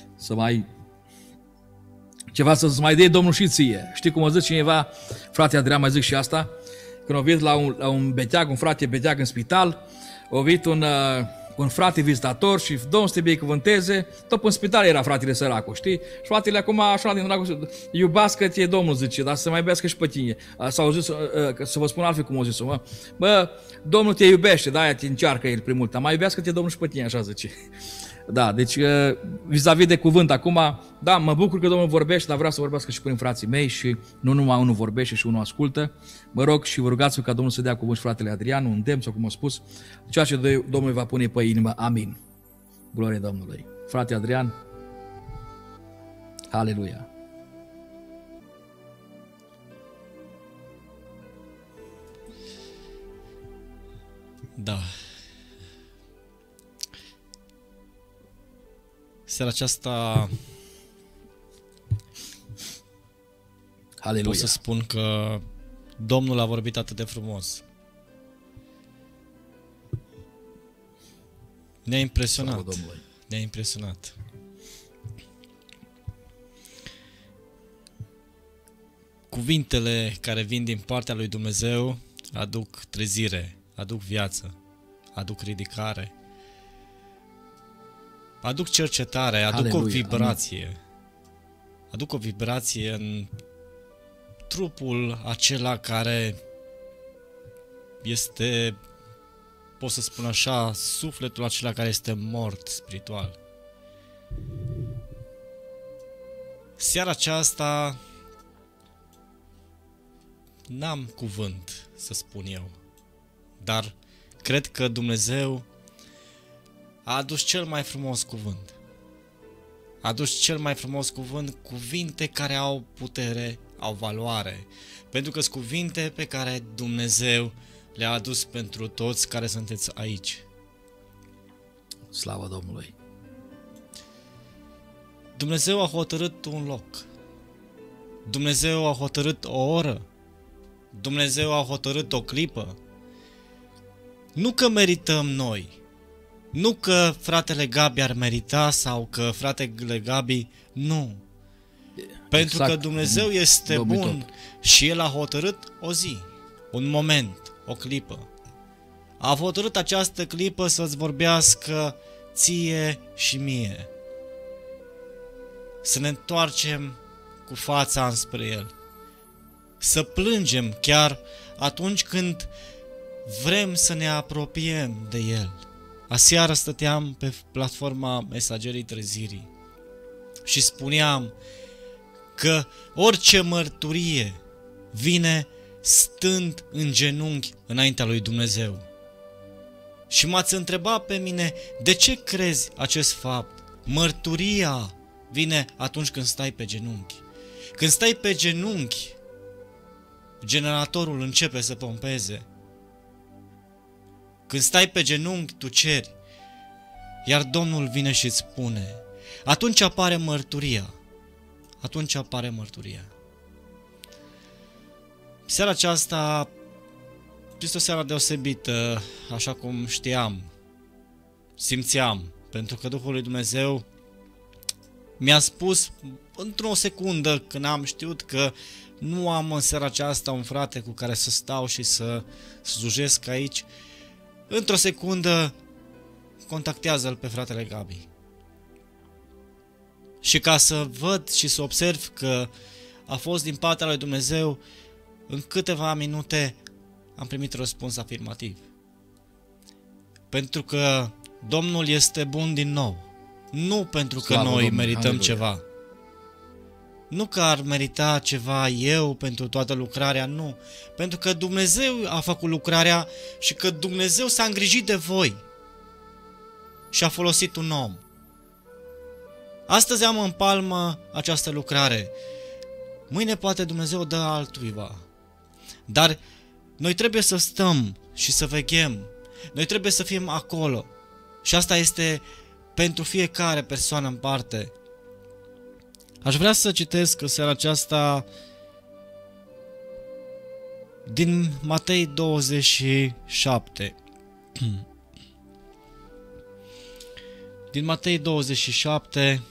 ceva să-ți mai dea Domnul și ție. Știi cum o zice cineva, frate Adrian, mai zic și asta, când a venit la un beteag, un frate beteag în spital, a venit un frate vizitator și Domnul să te binecuvânteze, tot în spital era fratele săracu, știi? Și fratele acum așa din dragoste, iubească-te Domnul, zice, dar să mai iubească și pe tine. S-au zis, să vă spun altfel cum o zis-o, bă, Domnul te iubește, de-aia te încearcă El prin mult, dar mai iubească-te Domnul și pe tine, așa zice. Da, deci vis-a-vis de cuvânt acum, da, mă bucur că Domnul vorbește, dar vreau să vorbească și prin frații mei și nu numai unul vorbește și unul ascultă. Mă rog și vă rugați-vă ca Domnul să dea cuvânt și fratele Adrian, un demn sau cum a spus, ceea ce Domnul va pune pe inimă. Amin. Glorie Domnului. Frate Adrian, aleluia. Da. Seara aceasta Aleluia. pot să spun că Domnul a vorbit atât de frumos. Ne-a impresionat. Slavă Domnului. Ne-a impresionat. Cuvintele care vin din partea lui Dumnezeu aduc trezire, aduc viață, aduc ridicare, aduc cercetare, aduc Aleluia, o vibrație. Amin. Aduc o vibrație în trupul acela care este, pot să spun așa, sufletul acela care este mort spiritual. Seara aceasta n-am cuvânt să spun eu, dar cred că Dumnezeu a adus cel mai frumos cuvânt. A adus cel mai frumos cuvânt, cuvinte care au putere, au valoare. Pentru că sunt cuvinte pe care Dumnezeu le-a adus pentru toți care sunteți aici. Slavă Domnului. Dumnezeu a hotărât un loc. Dumnezeu a hotărât o oră. Dumnezeu a hotărât o clipă. Nu că merităm noi. Nu că fratele Gabi ar merita sau că fratele Gabi nu. Pentru că Dumnezeu este bun și El a hotărât o zi, un moment, o clipă. A hotărât această clipă să-ți vorbească ție și mie. Să ne întoarcem cu fața înspre El. Să plângem chiar atunci când vrem să ne apropiem de El. Aseară stăteam pe platforma Mesagerii Trezirii și spuneam că orice mărturie vine stând în genunchi înaintea lui Dumnezeu. Și m-ați întrebat pe mine, de ce crezi acest fapt? Mărturia vine atunci când stai pe genunchi. Când stai pe genunchi, generatorul începe să pompeze. Când stai pe genunchi, tu ceri, iar Domnul vine și îți spune. Atunci apare mărturia. Atunci apare mărturia. Seara aceasta este o seară deosebită, așa cum știam, simțeam, pentru că Duhul lui Dumnezeu mi-a spus într-o secundă când am știut că nu am în seara aceasta un frate cu care să stau și să slujesc aici. Într-o secundă contactează-l pe fratele Gabi. Și ca să văd și să observ că a fost din partea lui Dumnezeu, în câteva minute am primit răspuns afirmativ. Pentru că Domnul este bun din nou. Nu pentru că Slavă noi Domnului, merităm aleluia. ceva. Nu că ar merita ceva eu pentru toată lucrarea, nu. Pentru că Dumnezeu a făcut lucrarea și că Dumnezeu s-a îngrijit de voi și a folosit un om. Astăzi am în palmă această lucrare. Mâine poate Dumnezeu dă altuiva. Dar noi trebuie să stăm și să veghem. Noi trebuie să fim acolo. Și asta este pentru fiecare persoană în parte. Aș vrea să citesc în seara aceasta din Matei 27. Din Matei 27,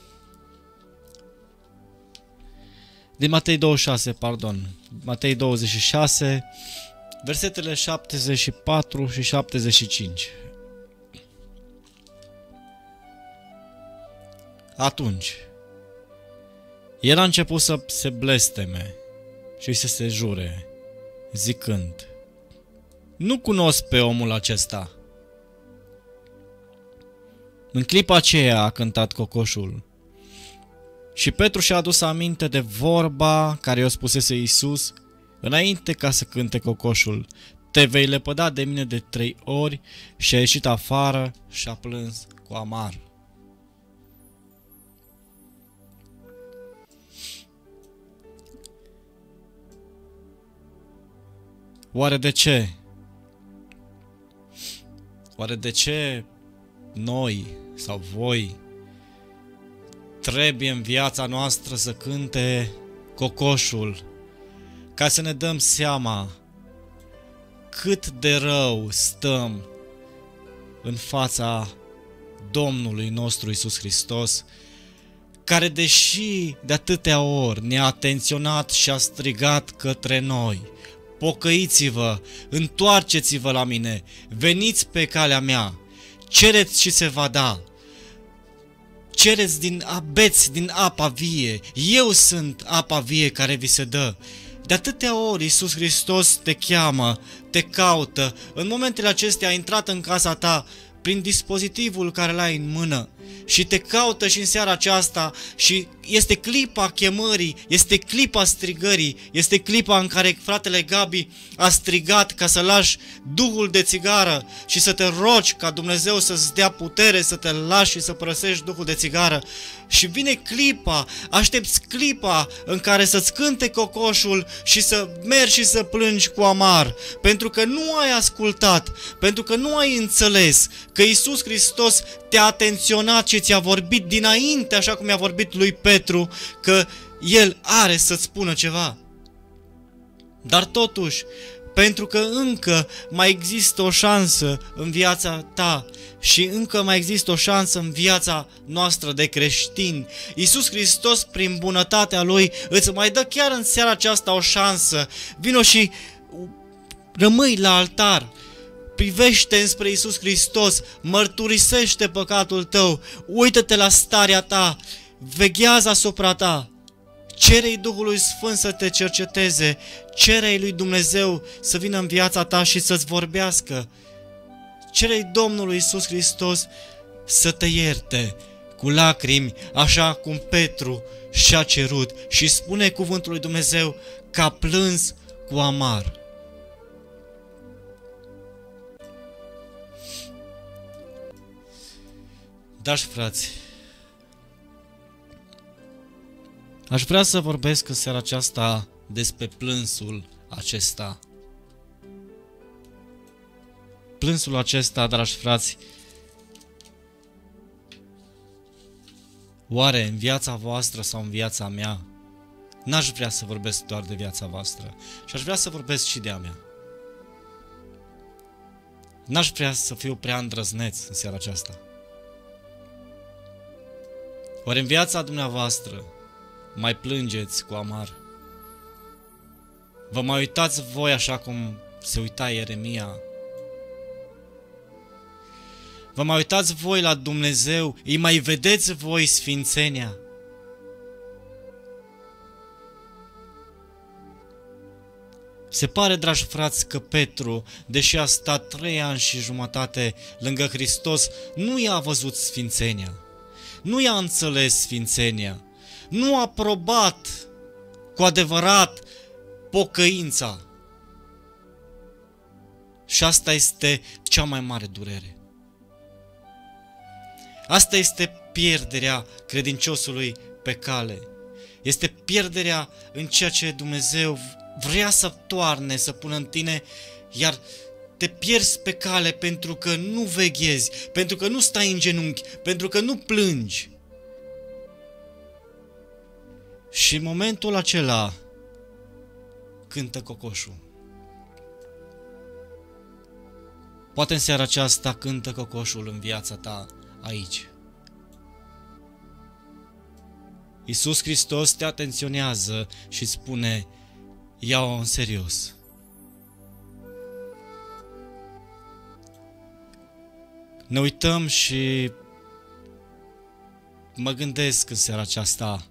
din Matei 26, pardon, Matei 26, versetele 74 și 75. Atunci, el a început să se blesteme și să se jure, zicând, nu cunosc pe omul acesta. În clipa aceea a cântat cocoșul și Petru și-a adus aminte de vorba care i-a spusese Iisus înainte ca să cânte cocoșul. Te vei lepăda de mine de 3 ori și a ieșit afară și a plâns cu amar. Oare de ce? Oare de ce noi sau voi trebuie în viața noastră să cânte cocoșul ca să ne dăm seama cât de rău stăm în fața Domnului nostru Iisus Hristos, care deși de atâtea ori ne-a atenționat și a strigat către noi: pocăiți-vă, întoarceți-vă la mine, veniți pe calea mea, cereți și se va da, cereți beți din apa vie, eu sunt apa vie care vi se dă. De atâtea ori Iisus Hristos te cheamă, te caută, în momentele acestea a intrat în casa ta prin dispozitivul care l-ai în mână și te caută și în seara aceasta și este clipa chemării, este clipa strigării, este clipa în care fratele Gabi a strigat ca să lași duhul de țigară și să te rogi ca Dumnezeu să-ți dea putere să te lași și să părăsești duhul de țigară. Și vine clipa, aștepți clipa în care să-ți cânte cocoșul și să mergi și să plângi cu amar, pentru că nu ai ascultat, pentru că nu ai înțeles că Iisus Hristos te-a atenționat și ți-a vorbit dinainte, așa cum i-a vorbit lui Petru, că El are să-ți spună ceva. Dar totuși, pentru că încă mai există o șansă în viața ta și încă mai există o șansă în viața noastră de creștini, Iisus Hristos, prin bunătatea Lui, îți mai dă chiar în seara aceasta o șansă. Vino și rămâi la altar, privește înspre Iisus Hristos, mărturisește păcatul tău, uită-te la starea ta, veghează asupra ta, cere-i Duhului Sfânt să te cerceteze, cere-i lui Dumnezeu să vină în viața ta și să-ți vorbească, cere-i Domnului Iisus Hristos să te ierte cu lacrimi, așa cum Petru și-a cerut, și spune cuvântul lui Dumnezeu că a plâns cu amar. Dragi frați, aș vrea să vorbesc în seara aceasta despre plânsul acesta. Plânsul acesta, dragi frați, oare în viața voastră sau în viața mea? N-aș vrea să vorbesc doar de viața voastră, și aș vrea să vorbesc și de a mea. N-aș vrea să fiu prea îndrăzneț în seara aceasta. Oare în viața dumneavoastră mai plângeți cu amar? Vă mai uitați voi așa cum se uita Ieremia? Vă mai uitați voi la Dumnezeu? Îi mai vedeți voi sfințenia? Se pare, dragi frați, că Petru, deși a stat 3 ani și jumătate lângă Hristos, nu i-a văzut sfințenia. Nu i-a înțeles sfințenia, nu a probat cu adevărat pocăința. Și asta este cea mai mare durere. Asta este pierderea credinciosului pe cale. Este pierderea în ceea ce Dumnezeu vrea să toarne, să pună în tine, iar te pierzi pe cale pentru că nu veghezi, pentru că nu stai în genunchi, pentru că nu plângi. Și în momentul acela cântă cocoșul. Poate în seara aceasta cântă cocoșul în viața ta aici. Iisus Hristos te atenționează și spune: ia-o în serios. Ne uităm și mă gândesc în seara aceasta,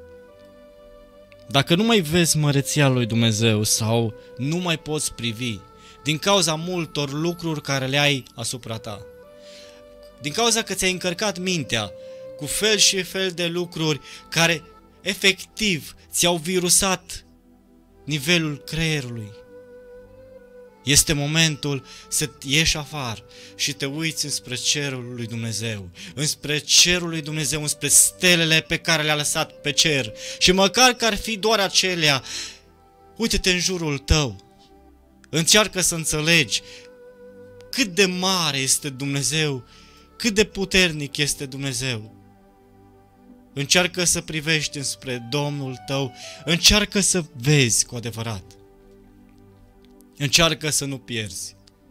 dacă nu mai vezi măreția lui Dumnezeu sau nu mai poți privi din cauza multor lucruri care le ai asupra ta, din cauza că ți-ai încărcat mintea cu fel și fel de lucruri care efectiv ți-au virusat nivelul creierului, este momentul să ieși afară și te uiți înspre cerul lui Dumnezeu, înspre cerul lui Dumnezeu, înspre stelele pe care le-a lăsat pe cer. Și măcar că ar fi doar acelea, uite-te în jurul tău, încearcă să înțelegi cât de mare este Dumnezeu, cât de puternic este Dumnezeu. Încearcă să privești înspre Domnul tău, încearcă să vezi cu adevărat. Încearcă să nu pierzi.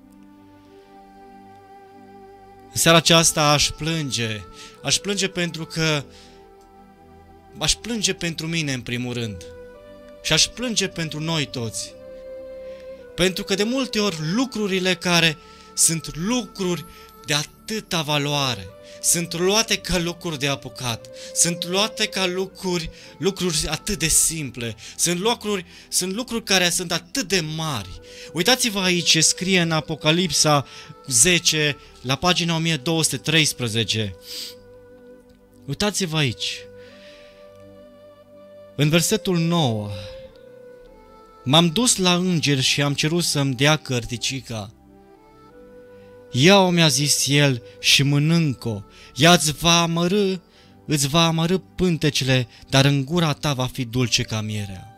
În seara aceasta aș plânge. Aș plânge pentru că aș plânge pentru mine în primul rând. Și aș plânge pentru noi toți. Pentru că de multe ori lucrurile care sunt lucruri de atâta valoare, sunt luate ca lucruri de apucat, sunt luate ca lucruri atât de simple, sunt lucruri care sunt atât de mari. Uitați-vă aici ce scrie în Apocalipsa 10, la pagina 1213. Uitați-vă aici. În versetul 9. M-am dus la înger și am cerut să-mi dea cărticica. Ia-o, mi-a zis el, și mănânc-o. Ea îți va amărâ pântecele, dar în gura ta va fi dulce ca mierea.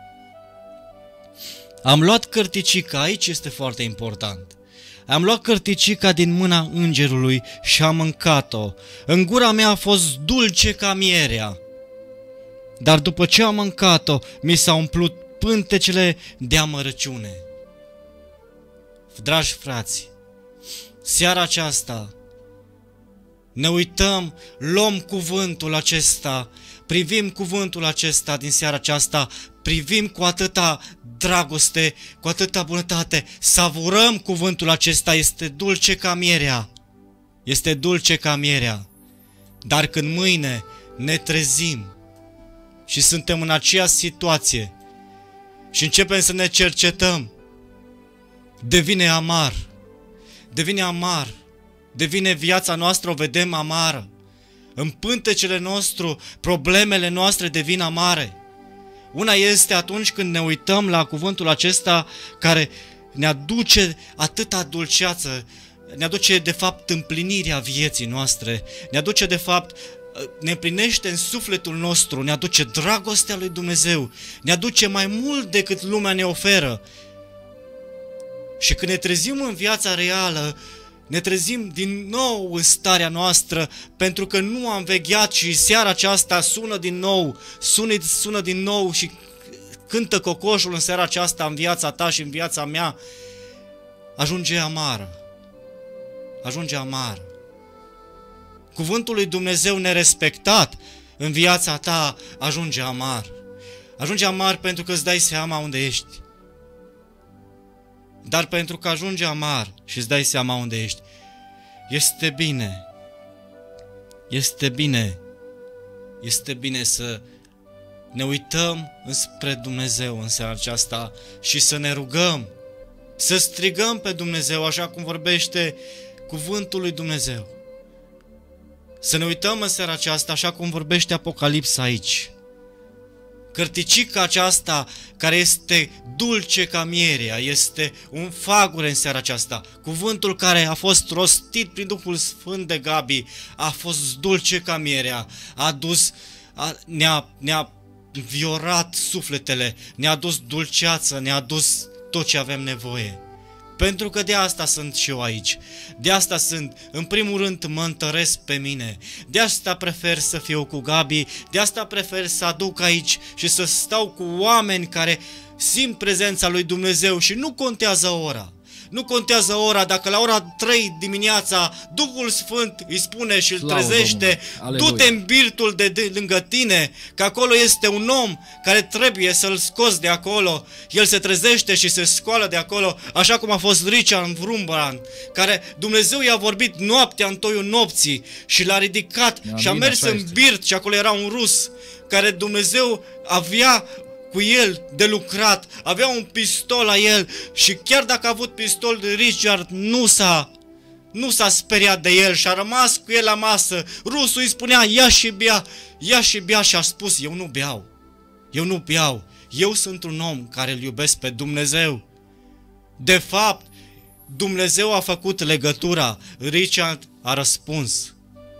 Am luat cărticica, aici este foarte important. Am luat cărticica din mâna îngerului și am mâncat-o. În gura mea a fost dulce ca mierea. Dar după ce am mâncat-o, mi s-a umplut pântecele de amărăciune. Dragi frați, seara aceasta ne uităm, luăm cuvântul acesta, privim cuvântul acesta din seara aceasta, privim cu atâta dragoste, cu atâta bunătate, savurăm cuvântul acesta, este dulce ca mierea, este dulce ca mierea. Dar când mâine ne trezim și suntem în aceeași situație și începem să ne cercetăm, devine amar, devine viața noastră, o vedem amară. În pântecele nostru, problemele noastre devin amare. Una este atunci când ne uităm la cuvântul acesta care ne aduce atâta dulceață, ne aduce de fapt împlinirea vieții noastre, ne aduce de fapt, ne împlinește în sufletul nostru, ne aduce dragostea lui Dumnezeu, ne aduce mai mult decât lumea ne oferă. Și când ne trezim în viața reală, ne trezim din nou în starea noastră, pentru că nu am vegheat și seara aceasta sună din nou și cântă cocoșul în seara aceasta în viața ta și în viața mea, ajunge amară. Ajunge amară. Cuvântul lui Dumnezeu nerespectat în viața ta ajunge amar. Ajunge amar pentru că îți dai seama unde ești. Dar pentru că ajunge amar și îți dai seama unde ești, este bine să ne uităm înspre Dumnezeu în seara aceasta și să ne rugăm, să strigăm pe Dumnezeu așa cum vorbește cuvântul lui Dumnezeu. Să ne uităm în seara aceasta așa cum vorbește Apocalipsa aici. Cărticica aceasta care este dulce ca mierea, este un fagure în seara aceasta. Cuvântul care a fost rostit prin Duhul Sfânt de Gabi a fost dulce ca mierea, ne-a înviorat sufletele, ne-a dus dulceață, ne-a adus tot ce avem nevoie. Pentru că de asta sunt și eu aici, de asta sunt, în primul rând mă întăresc pe mine, de asta prefer să fiu cu Gabi, de asta prefer să aduc aici și să stau cu oameni care simt prezența lui Dumnezeu și nu contează ora. Nu contează ora, dacă la ora 3 dimineața Duhul Sfânt îi spune și îl trezește, du-te în birtul de lângă tine, că acolo este un om care trebuie să-l scoți de acolo. El se trezește și se scoală de acolo, așa cum a fost Richard Wurmbrand, care Dumnezeu i-a vorbit noaptea în toiul nopții și l-a ridicat și a mers în birt și acolo era un rus care Dumnezeu avea cu el de lucrat, avea un pistol la el și chiar dacă a avut pistol, Richard nu s-a speriat de el și a rămas cu el la masă. Rusul îi spunea, ia și bea și a spus, eu nu beau, eu sunt un om care îl iubesc pe Dumnezeu. De fapt, Dumnezeu a făcut legătura, Richard a răspuns.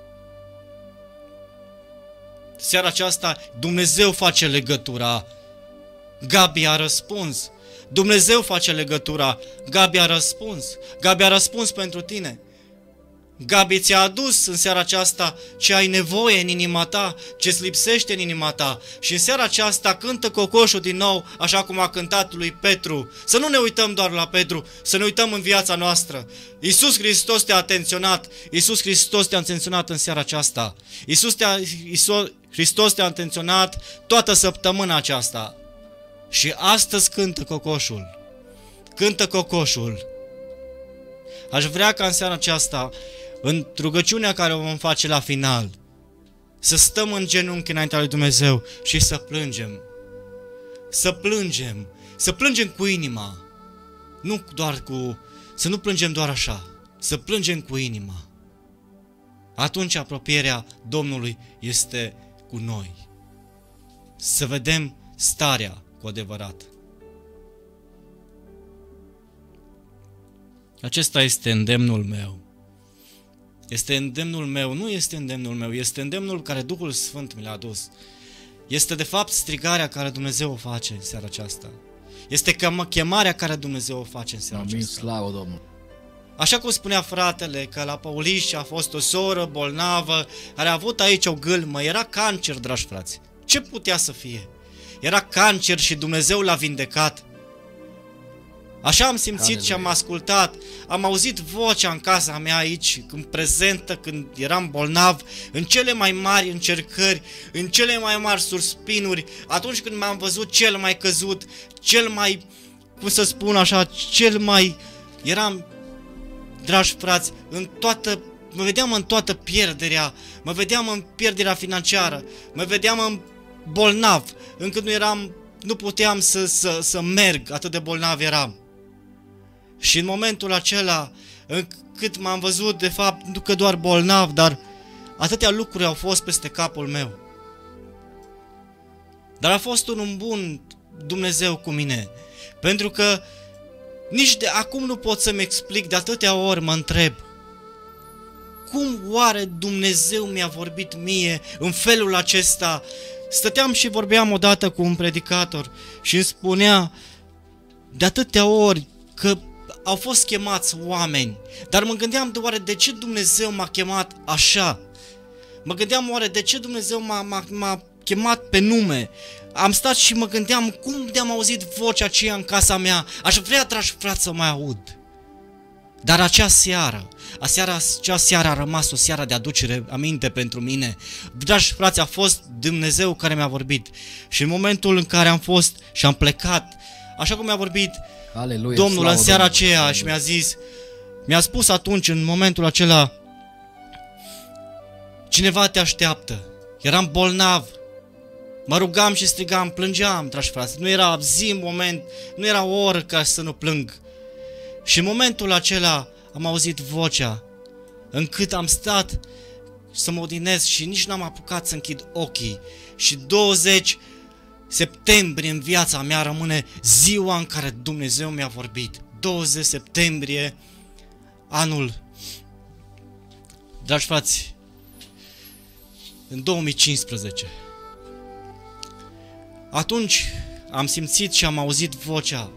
Seara aceasta Dumnezeu face legătura. Gabi a răspuns. Dumnezeu face legătura. Gabi a răspuns. Gabi a răspuns pentru tine. Gabi ți-a adus în seara aceasta ce ai nevoie în inima ta, ce-ți lipsește în inima ta. Și în seara aceasta cântă cocoșul din nou, așa cum a cântat lui Petru. Să nu ne uităm doar la Petru, să ne uităm în viața noastră. Iisus Hristos te-a atenționat, Iisus Hristos te-a atenționat în seara aceasta. Hristos te-a atenționat toată săptămâna aceasta. Și astăzi cântă cocoșul. Cântă cocoșul. Aș vrea ca în seara aceasta, în rugăciunea care o vom face la final, să stăm în genunchi înaintea lui Dumnezeu și să plângem. Să plângem. Să plângem cu inima. Să nu plângem doar așa. Să plângem cu inima. Atunci apropierea Domnului este cu noi. Să vedem starea cu adevărat. Acesta este îndemnul meu. Este îndemnul meu, nu este îndemnul meu, este îndemnul care Duhul Sfânt mi l-a adus. Este de fapt strigarea care Dumnezeu o face în seara aceasta. Este chemarea care Dumnezeu o face în seara aceasta. Slavă Domnului! Așa cum spunea fratele că la Pauliș a fost o soră bolnavă care a avut aici o gâlmă, era cancer, dragi frați. Ce putea să fie? Era cancer și Dumnezeu l-a vindecat. Așa am simțit și am ascultat, am auzit vocea în casa mea aici, când prezentă, când eram bolnav, în cele mai mari încercări, în cele mai mari suspinuri, atunci când m-am văzut cel mai căzut, cel mai, cum să spun așa, eram, dragi frați, mă vedeam în toată pierderea, mă vedeam în pierderea financiară, mă vedeam în bolnav, încât nu puteam să merg, atât de bolnav eram. Și în momentul acela, cât m-am văzut, de fapt, nu că doar bolnav, dar atâtea lucruri au fost peste capul meu. Dar a fost un bun Dumnezeu cu mine, pentru că nici de acum nu pot să-mi explic, de atâtea ori mă întreb, cum oare Dumnezeu mi-a vorbit mie în felul acesta? Stăteam și vorbeam odată cu un predicator și îmi spunea de atâtea ori că au fost chemați oameni, dar mă gândeam oare de ce Dumnezeu m-a chemat așa? Mă gândeam oare de ce Dumnezeu m-a chemat pe nume? Am stat și mă gândeam cum de-am auzit vocea aceea în casa mea. Aș vrea, dragi frați, să mai aud. Dar acea seară a rămas o seară de aducere aminte pentru mine. Dragi frați, a fost Dumnezeu care mi-a vorbit. Și în momentul în care am fost și am plecat, așa cum mi-a vorbit Aleluia, Domnul în seara aceea Domnului. și mi-a spus atunci, în momentul acela, cineva te așteaptă. Eram bolnav. Mă rugam și strigam, plângeam, dragi frați. Nu era zi, moment, nu era o oră ca să nu plâng. Și în momentul acela am auzit vocea, încât am stat să mă odinesc și nici n-am apucat să închid ochii. Și 20 septembrie în viața mea rămâne ziua în care Dumnezeu mi-a vorbit. 20 septembrie, anul, dragi frați, în 2015. Atunci am simțit și am auzit vocea.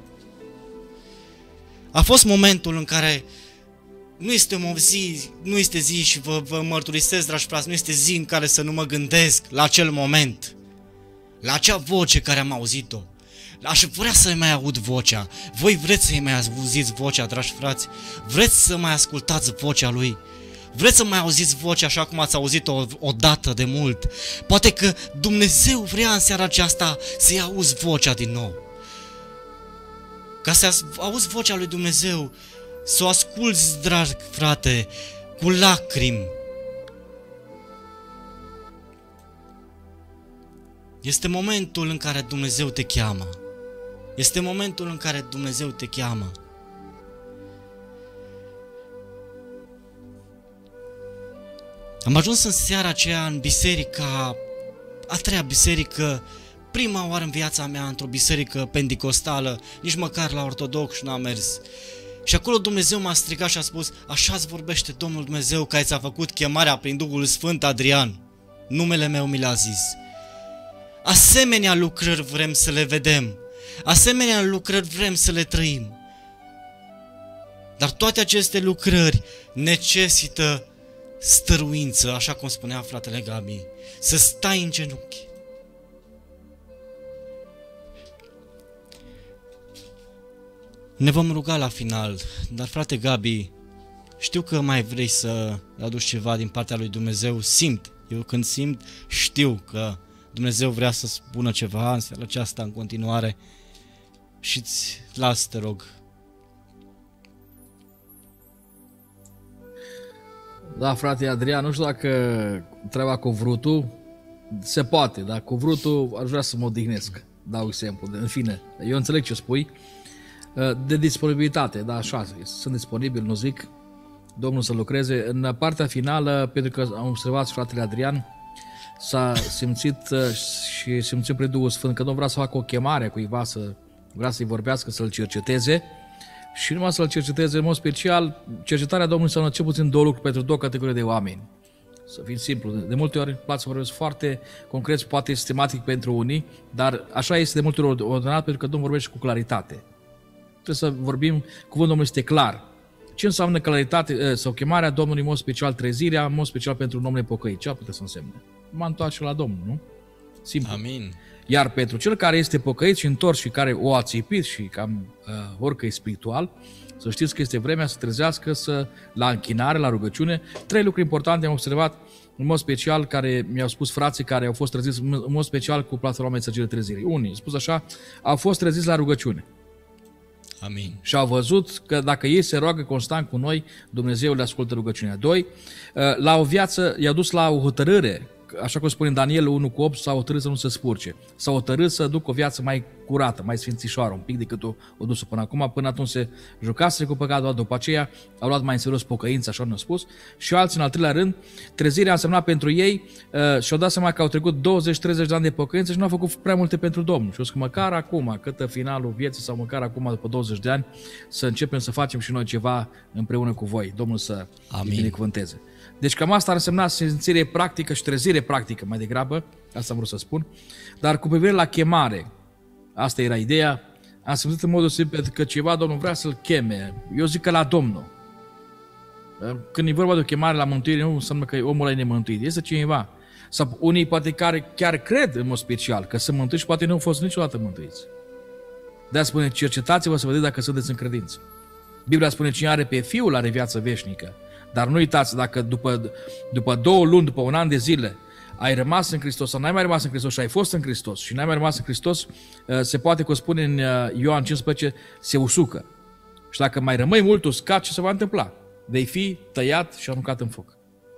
A fost momentul în care nu este zi și vă mărturisesc, dragi frați, nu este zi în care să nu mă gândesc la acel moment, la acea voce care am auzit-o. Aș vrea să mai aud vocea. Voi vreți să-i mai auziți vocea, dragi frați? Vreți să mai ascultați vocea lui? Vreți să mai auziți vocea așa cum ați auzit-o odată de mult? Poate că Dumnezeu vrea în seara aceasta să-i auzi vocea din nou. Ca să auzi vocea lui Dumnezeu, să o asculți, drag frate, cu lacrimi. Este momentul în care Dumnezeu te cheamă. Este momentul în care Dumnezeu te cheamă. Am ajuns în seara aceea în biserica, a treia biserică, prima oară în viața mea într-o biserică pentecostală, nici măcar la ortodox n-am mers. Și acolo Dumnezeu m-a strigat și a spus, așa-ți vorbește Domnul Dumnezeu care ți-a făcut chemarea prin Duhul Sfânt, Adrian. Numele meu mi l-a zis. Asemenea lucrări vrem să le vedem. Asemenea lucrări vrem să le trăim. Dar toate aceste lucrări necesită stăruință, așa cum spunea fratele Gabi, să stai în genunchi. Ne vom ruga la final, dar frate Gabi, știu că mai vrei să aduci ceva din partea lui Dumnezeu, eu când simt, știu că Dumnezeu vrea să spună ceva în seara aceasta în continuare și îți las, te rog. Da, frate Adrian, nu știu dacă treaba cu vrutul se poate, dar cu vrutul aș vrea să mă odihnesc. Dau exemplu. În fine, eu înțeleg ce spui. De disponibilitate, da, așa, sunt disponibil, nu zic, Domnul să lucreze. În partea finală, pentru că am observat fratele Adrian, s-a simțit și simțim prin Duhul Sfânt că Domnul vrea să facă o chemare cuiva, vrea să-i vorbească, să-l cerceteze și numai să-l cerceteze în mod special. Cercetarea Domnului înseamnă cel puțin două lucruri pentru două categorii de oameni. Să fim simplu, de multe ori îmi place să vorbesc foarte concret, poate sistematic pentru unii, dar așa este de multe ori ordonat pentru că Domnul vorbește cu claritate. Trebuie să vorbim, cuvântul Domnului este clar. Ce înseamnă claritate sau chemarea Domnului, în mod special trezirea, în mod special pentru un om nepocăit? Ce ar putea să însemne? Mă întoarce la Domnul, nu? Simplu. Amin. Iar pentru cel care este pocăit și întors și care o ațipit și cam orică e spiritual, să știți că este vremea să trezească la închinare, la rugăciune. 3 lucruri importante am observat în mod special, care mi-au spus frații care au fost treziți în mod special cu platforma Mesagerii Trezirii. Unii, au spus așa, au fost treziți la rugăciune. Amin. Și au văzut că dacă ei se roagă constant cu noi, Dumnezeu le ascultă rugăciunea. 2. La o viață i-a dus la o hotărâre, așa cum spune în Daniel 1:8, s-a hotărât să nu se spurce. S-a hotărât să ducă o viață mai curată, mai sfințișoară, un pic decât o dus până acum. Până atunci se jucase cu păcatul, după aceea au luat mai în serios pocăința, așa ne-au spus. Și alții, în al treilea rând, trezirea a însemnat pentru ei și-au dat seama că au trecut 20-30 de ani de pocăință și nu au făcut prea multe pentru Domnul. Și o că măcar acum, câtă finalul vieții sau măcar acum, după 20 de ani, să începem să facem și noi ceva împreună cu voi. Domnul să îi binecuvânteze. Deci cam asta ar însemna simțire practică și trezire practică mai degrabă, asta am vrut să spun. Dar cu privire la chemare, asta era ideea, am simțit în modul simplu că ceva Domnul vrea să-l cheme. Eu zic că la Domnul. Când e vorba de o chemare la mântuire, nu înseamnă că omul ăla e nemântuit. Este cineva. Sau unii poate care chiar cred în mod special că sunt mântuiți și poate nu au fost niciodată mântuiți. De-aia spune, cercetați-vă să vedeți dacă sunteți în credință. Biblia spune, cine are pe Fiul are viață veșnică. Dar nu uitați, dacă după 2 luni, după 1 an de zile, ai rămas în Hristos sau n-ai mai rămas în Hristos și ai fost în Hristos și n-ai mai rămas în Hristos, se poate, cum spune în Ioan 15, se usucă. Și dacă mai rămâi mult uscat, ce se va întâmpla? Vei fi tăiat și aruncat în foc.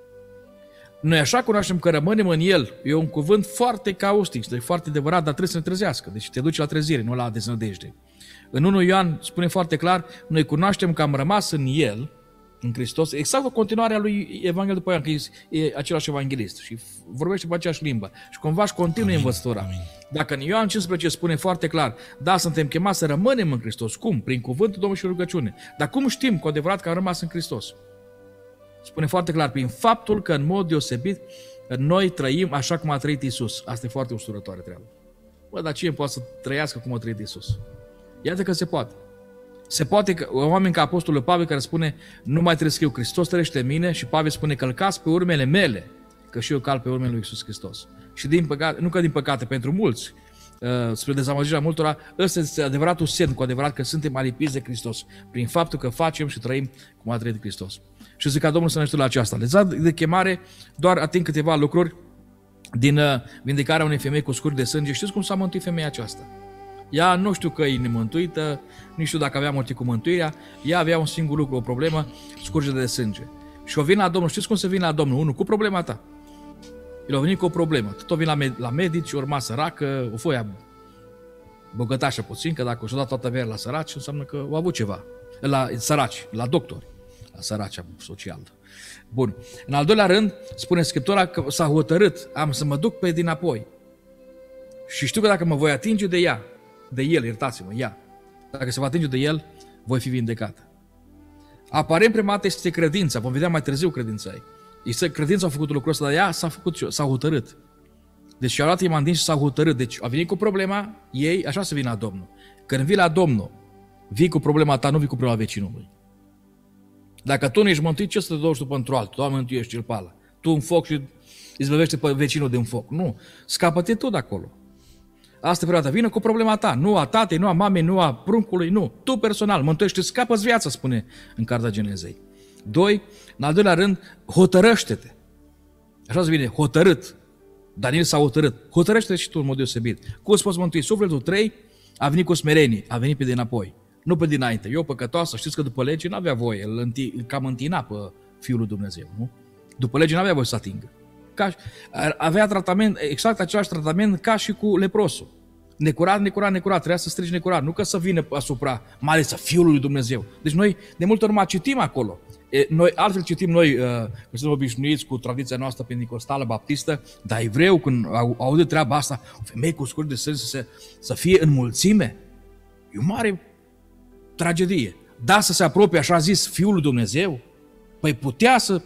Noi așa cunoaștem că rămânem în El. E un cuvânt foarte caustic, e foarte adevărat, dar trebuie să ne trezească. Deci te duci la trezire, nu la deznădejde. În 1 Ioan spune foarte clar, noi cunoaștem că am rămas în El, în Hristos, exact o continuare a lui Evanghelia după Ioan, că e același evanghelist și vorbește pe aceeași limbă. Și cumva își continuă învățătura. Dacă în Ioan 15 spune foarte clar, da, suntem chemați să rămânem în Hristos. Cum? Prin cuvântul Domnului și rugăciune. Dar cum știm cu adevărat că am rămas în Hristos? Spune foarte clar, prin faptul că în mod deosebit noi trăim așa cum a trăit Iisus. Asta e foarte ușurătoare treabă. Bă, dar cine poate să trăiască cum a trăit Iisus? Iată că se poate. Se poate că oameni ca Apostolul Pavel care spune, nu mai trebuie să scriu, Hristos trăiește în mine, și Pavel spune, călcați pe urmele mele, că și eu calc pe urmele lui Iisus Hristos. Și din păcate, nu că din păcate, pentru mulți, spre dezamăgirea multora, ăsta este adevăratul semn, cu adevărat că suntem alipiți de Hristos, prin faptul că facem și trăim cum a trăit Hristos. Și zic ca Domnul să ne ajute la aceasta. De chemare, doar ating câteva lucruri din vindecarea unei femei cu scurgeri de sânge. Știți cum s-a mântuit femeia aceasta? Ea nu știu că e nemântuită, nu știu dacă avea multe cu mântuirea, ea avea un singur lucru, o problemă, scurgere de sânge. Și o vine la Domnul, știți cum se vine la Domnul? Unul, cu problema ta. El a venit cu o problemă, tot o vine la medici, urma săracă, o foia bogătașă puțin, că dacă și-a dat toată averea la săraci, înseamnă că au avut ceva. La săraci, la doctori, la săraci social. Bun. În al doilea rând, spune Scriptura că s-a hotărât, am să mă duc pe dinapoi. Și știu că dacă mă voi atinge de ea, de el, iertați-mă, ea, dacă se va atinge de el, voi fi vindecată. Aparent prima dată este credința, vom vedea mai târziu credința ei. Este credința a făcut lucrul ăsta, dar ea s-a hotărât. Deci și-a luat imandin și s-a hotărât. Deci a venit cu problema ei, așa se vine la Domnul. Când vii la Domnul, vii cu problema ta, nu vii cu problema vecinului. Dacă tu nu ești mântuit, ce să te duci tu pentru altul? Doamne, mântuiește-l pe ala. Tu în foc și izbăvește pe vecinul din foc. Nu, scapă-te tu de acolo. Asta e perioada. Vină cu problema ta, nu a tatei, nu a mamei, nu a pruncului, nu. Tu personal, mântuiește, scapă-ți viața, spune în Cartea Genezei. 2, în al doilea rând, hotărăște-te. Așa se vine, hotărât. Daniel s-a hotărât. Hotărăște-te și tu în mod deosebit. Cum îți poți mântui sufletul? 3, a venit cu smerenie, a venit pe dinapoi. Nu pe dinainte. Eu păcătoasă, știți că după lege n-avea voie, îl cam întina pe Fiul lui Dumnezeu, nu? După lege n-avea voie să atingă. Avea tratament, exact același tratament ca și cu leprosul. Necurat, necurat, necurat, trebuia să strigi necurat, nu că să vină asupra, mai ales a Fiului lui Dumnezeu. Deci noi de multe ori mai citim acolo. Noi altfel citim noi, că suntem obișnuiți cu tradiția noastră pentecostală, baptistă, dar evreu când aude treaba asta, o femeie cu scurt de sân să fie în mulțime, e o mare tragedie. Da, să se apropie așa zis Fiul lui Dumnezeu, păi putea să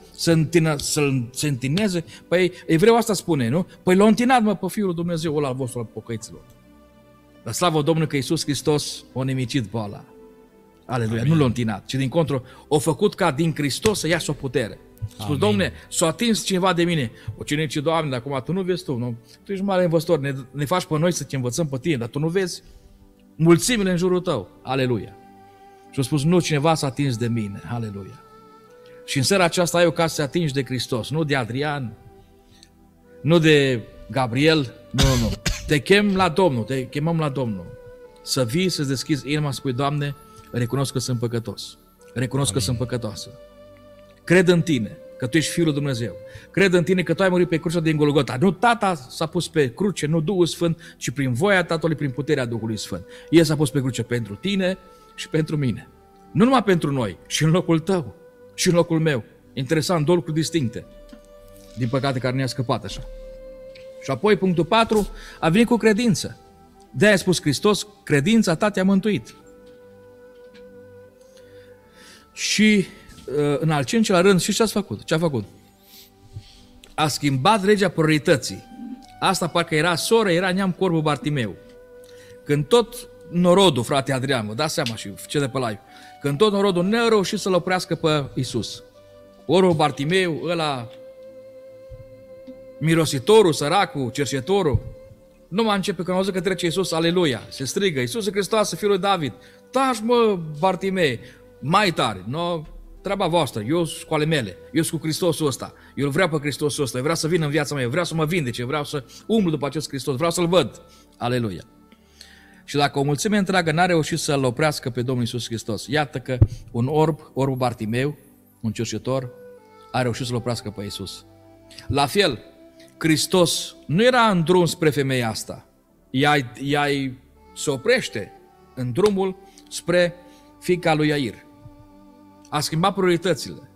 se întineze, păi evreu asta spune, nu? Păi l-a întinat pe Fiul lui Dumnezeu ăla al vostru al pocăiților. Dar slavă Domnului că Iisus Hristos o nimicit pe ăla. Aleluia, nu l-a întinat, ci din contră, o făcut ca din Hristos să iasă o putere. Spus, Domne, s-a atins cineva de mine. O cine zice, Doamne, dar acum tu nu vezi tu, nu? Tu ești mare învățător, ne faci pe noi să te învățăm pe tine, dar tu nu vezi mulțimile în jurul tău. Aleluia. Și a spus, nu, cineva s-a atins de mine. Aleluia. Și în seara aceasta ai ocazia să te atingi de Hristos, nu de Adrian, nu de Gabriel, nu. Te chem la Domnul, te chemăm la Domnul. Să vii, să-ți deschizi inima, să spui, Doamne, recunosc că sunt păcătos. Recunosc că sunt păcătoasă. Cred în tine, că tu ești Fiul lui Dumnezeu. Cred în tine că tu ai murit pe crucea din Golgota. Nu Tata s-a pus pe cruce, nu Duhul Sfânt, ci prin voia Tatălui, prin puterea Duhului Sfânt. El s-a pus pe cruce pentru tine și pentru mine. Nu numai pentru noi, și în locul tău, și în locul meu. Interesant, două lucruri distincte. Din păcate care ne-a scăpat așa. Și apoi, punctul 4, a venit cu credință. De-aia a spus Hristos, credința ta te-a mântuit. Și în al 5-lea rând, și ce ați făcut? Ce a făcut? A schimbat legea priorității. Asta parcă era soră, era neam corbul Bartimeu. Când tot norodul, frate Adrian, vă dați seama și ce de pe live, când tot norodul n-a reușit să-l oprească pe Iisus. Corbul Bartimeu, ăla mirositorul, săracul, cercetorul, nu mai începe când auzi că trece Iisus, aleluia, se strigă, Iisus Hristos, Fiul lui David, taci mă, Bartimei, mai tare, no, treaba voastră, eu sunt cu ale mele, eu sunt cu Hristosul ăsta, eu îl vreau pe Hristosul ăsta, eu vreau să vin în viața mea, eu vreau să mă vindece, eu vreau să umblu după acest Hristos, vreau să-L văd, aleluia. Și dacă o mulțime întreagă n-a reușit să-L oprească pe Domnul Iisus Hristos, iată că un orbul Bartimeu, un cercetor, a reușit să-L oprească pe Iisus. La fel, Hristos nu era în drum spre femeia asta, ea se oprește în drumul spre fiica lui Iair. A schimbat prioritățile.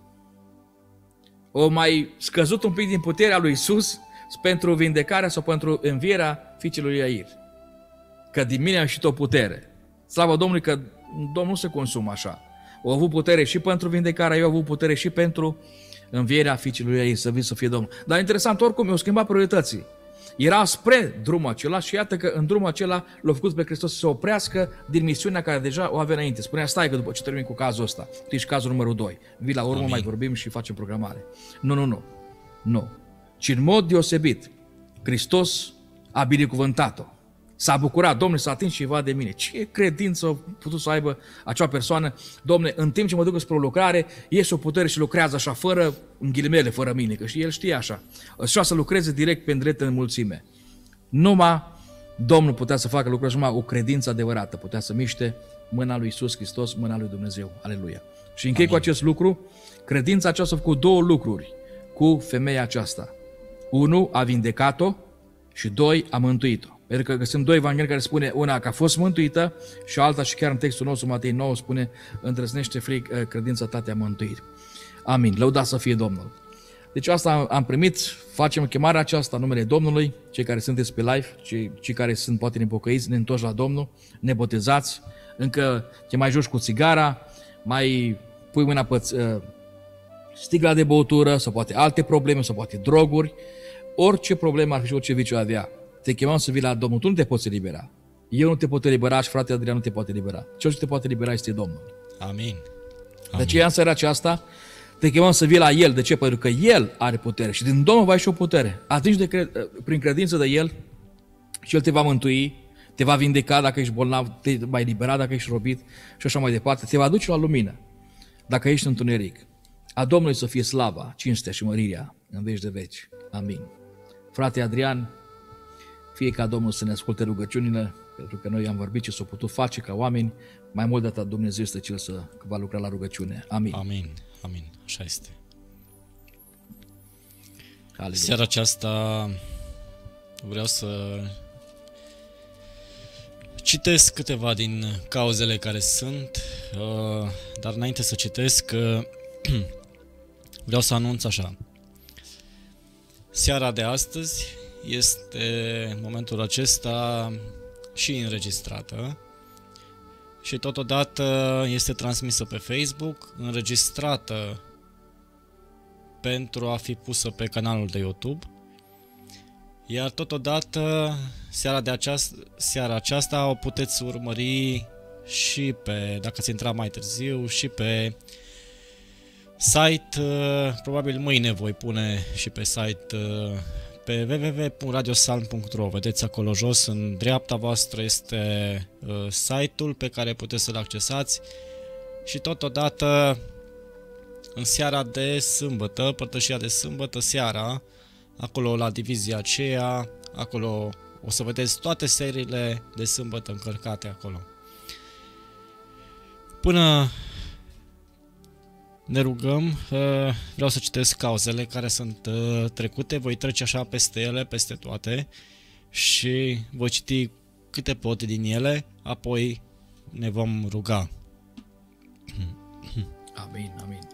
O mai scăzut un pic din puterea lui Iisus pentru vindecarea sau pentru învierea fiicei lui Iair. Că din mine a ieșit o putere. Slavă Domnului că Domnul nu se consumă așa. Au avut putere și pentru vindecarea, eu au avut putere și pentru învierea fiicei lui Iair, să vii să fie Domnul. Dar interesant, oricum, eu schimbat priorității. Era spre drumul acela și iată că în drumul acela l-a făcut pe Hristos să se oprească din misiunea care deja o avea înainte. Spunea, stai că după ce termin cu cazul ăsta, tu ești cazul numărul 2. Vii la urmă, mai vorbim și facem programare. Nu. Ci în mod deosebit, Hristos a binecuvântat-o. S-a bucurat, Domnule, s-a atins ceva de mine. Ce credință a putut să aibă acea persoană? Domnule, în timp ce mă duc spre o lucrare, iese o putere și lucrează așa, fără, în ghilimele, fără mine, că și el știe așa. Și să lucreze direct pe îndrept în mulțime. Numai Domnul putea să facă lucruri, numai o credință adevărată putea să miște mâna lui Iisus Hristos, mâna lui Dumnezeu. Aleluia. Și închei cu acest lucru, credința aceasta a făcut două lucruri cu femeia aceasta. 1, a vindecat-o și 2, a mântuit-o. Pentru că găsim doi evangheli care spune una că a fost mântuită și alta și chiar în textul nostru, Matei 9, spune îndrăznește credința ta te-a mântuit. Amin. Lăudați să fie Domnul. Deci asta am primit, facem chemarea aceasta în numele Domnului, cei care sunteți pe live, cei care sunt poate nepocăiți, ne întorci la Domnul, ne botezați, încă te mai joci cu țigara, mai pui mâna pe sticla de băutură sau poate alte probleme sau poate droguri, orice problemă ar fi și orice viciu avea. Te chemăm să vii la Domnul, tu nu te poți elibera. Eu nu te pot elibera și frate Adrian nu te poate elibera. Cel ce te poate elibera este Domnul. Amin. De aceea în seara aceasta te chemăm să vii la El. De ce? Pentru că El are putere și din Domnul va ieși o putere. Atunci prin credință de El și El te va mântui, te va vindeca dacă ești bolnav, te va elibera dacă ești robit și așa mai departe. Te va duce la lumină dacă ești în întuneric. A Domnului să fie slava, cinstea și mărirea în veci de veci. Amin. Frate Adrian, fie ca Domnul să ne asculte rugăciunile, pentru că noi am vorbit ce s-a putut face ca oameni, mai mult de atât Dumnezeu este Cel să va lucra la rugăciune. Amin. Amin. Amin. Așa este. Aleluia. Seara aceasta vreau să citesc câteva din cauzele care sunt, dar înainte să citesc, vreau să anunț așa. Seara de astăzi este momentul acesta și înregistrată și totodată este transmisă pe Facebook, înregistrată pentru a fi pusă pe canalul de YouTube, iar totodată seara aceasta o puteți urmări și pe, dacă ați intrat mai târziu, și pe site. Probabil mâine voi pune și pe site pe www.radiosalm.ro. Vedeți acolo jos în dreapta voastră este site-ul pe care puteți să-l accesați și totodată în seara de sâmbătă, părtășia de sâmbătă seara, acolo la divizia aceea, acolo o să vedeți toate seriile de sâmbătă încărcate acolo. Până ne rugăm, vreau să citesc cauzele care sunt trecute, voi trece așa peste ele, peste toate și voi citi câte pot din ele, apoi ne vom ruga. Amin, amin.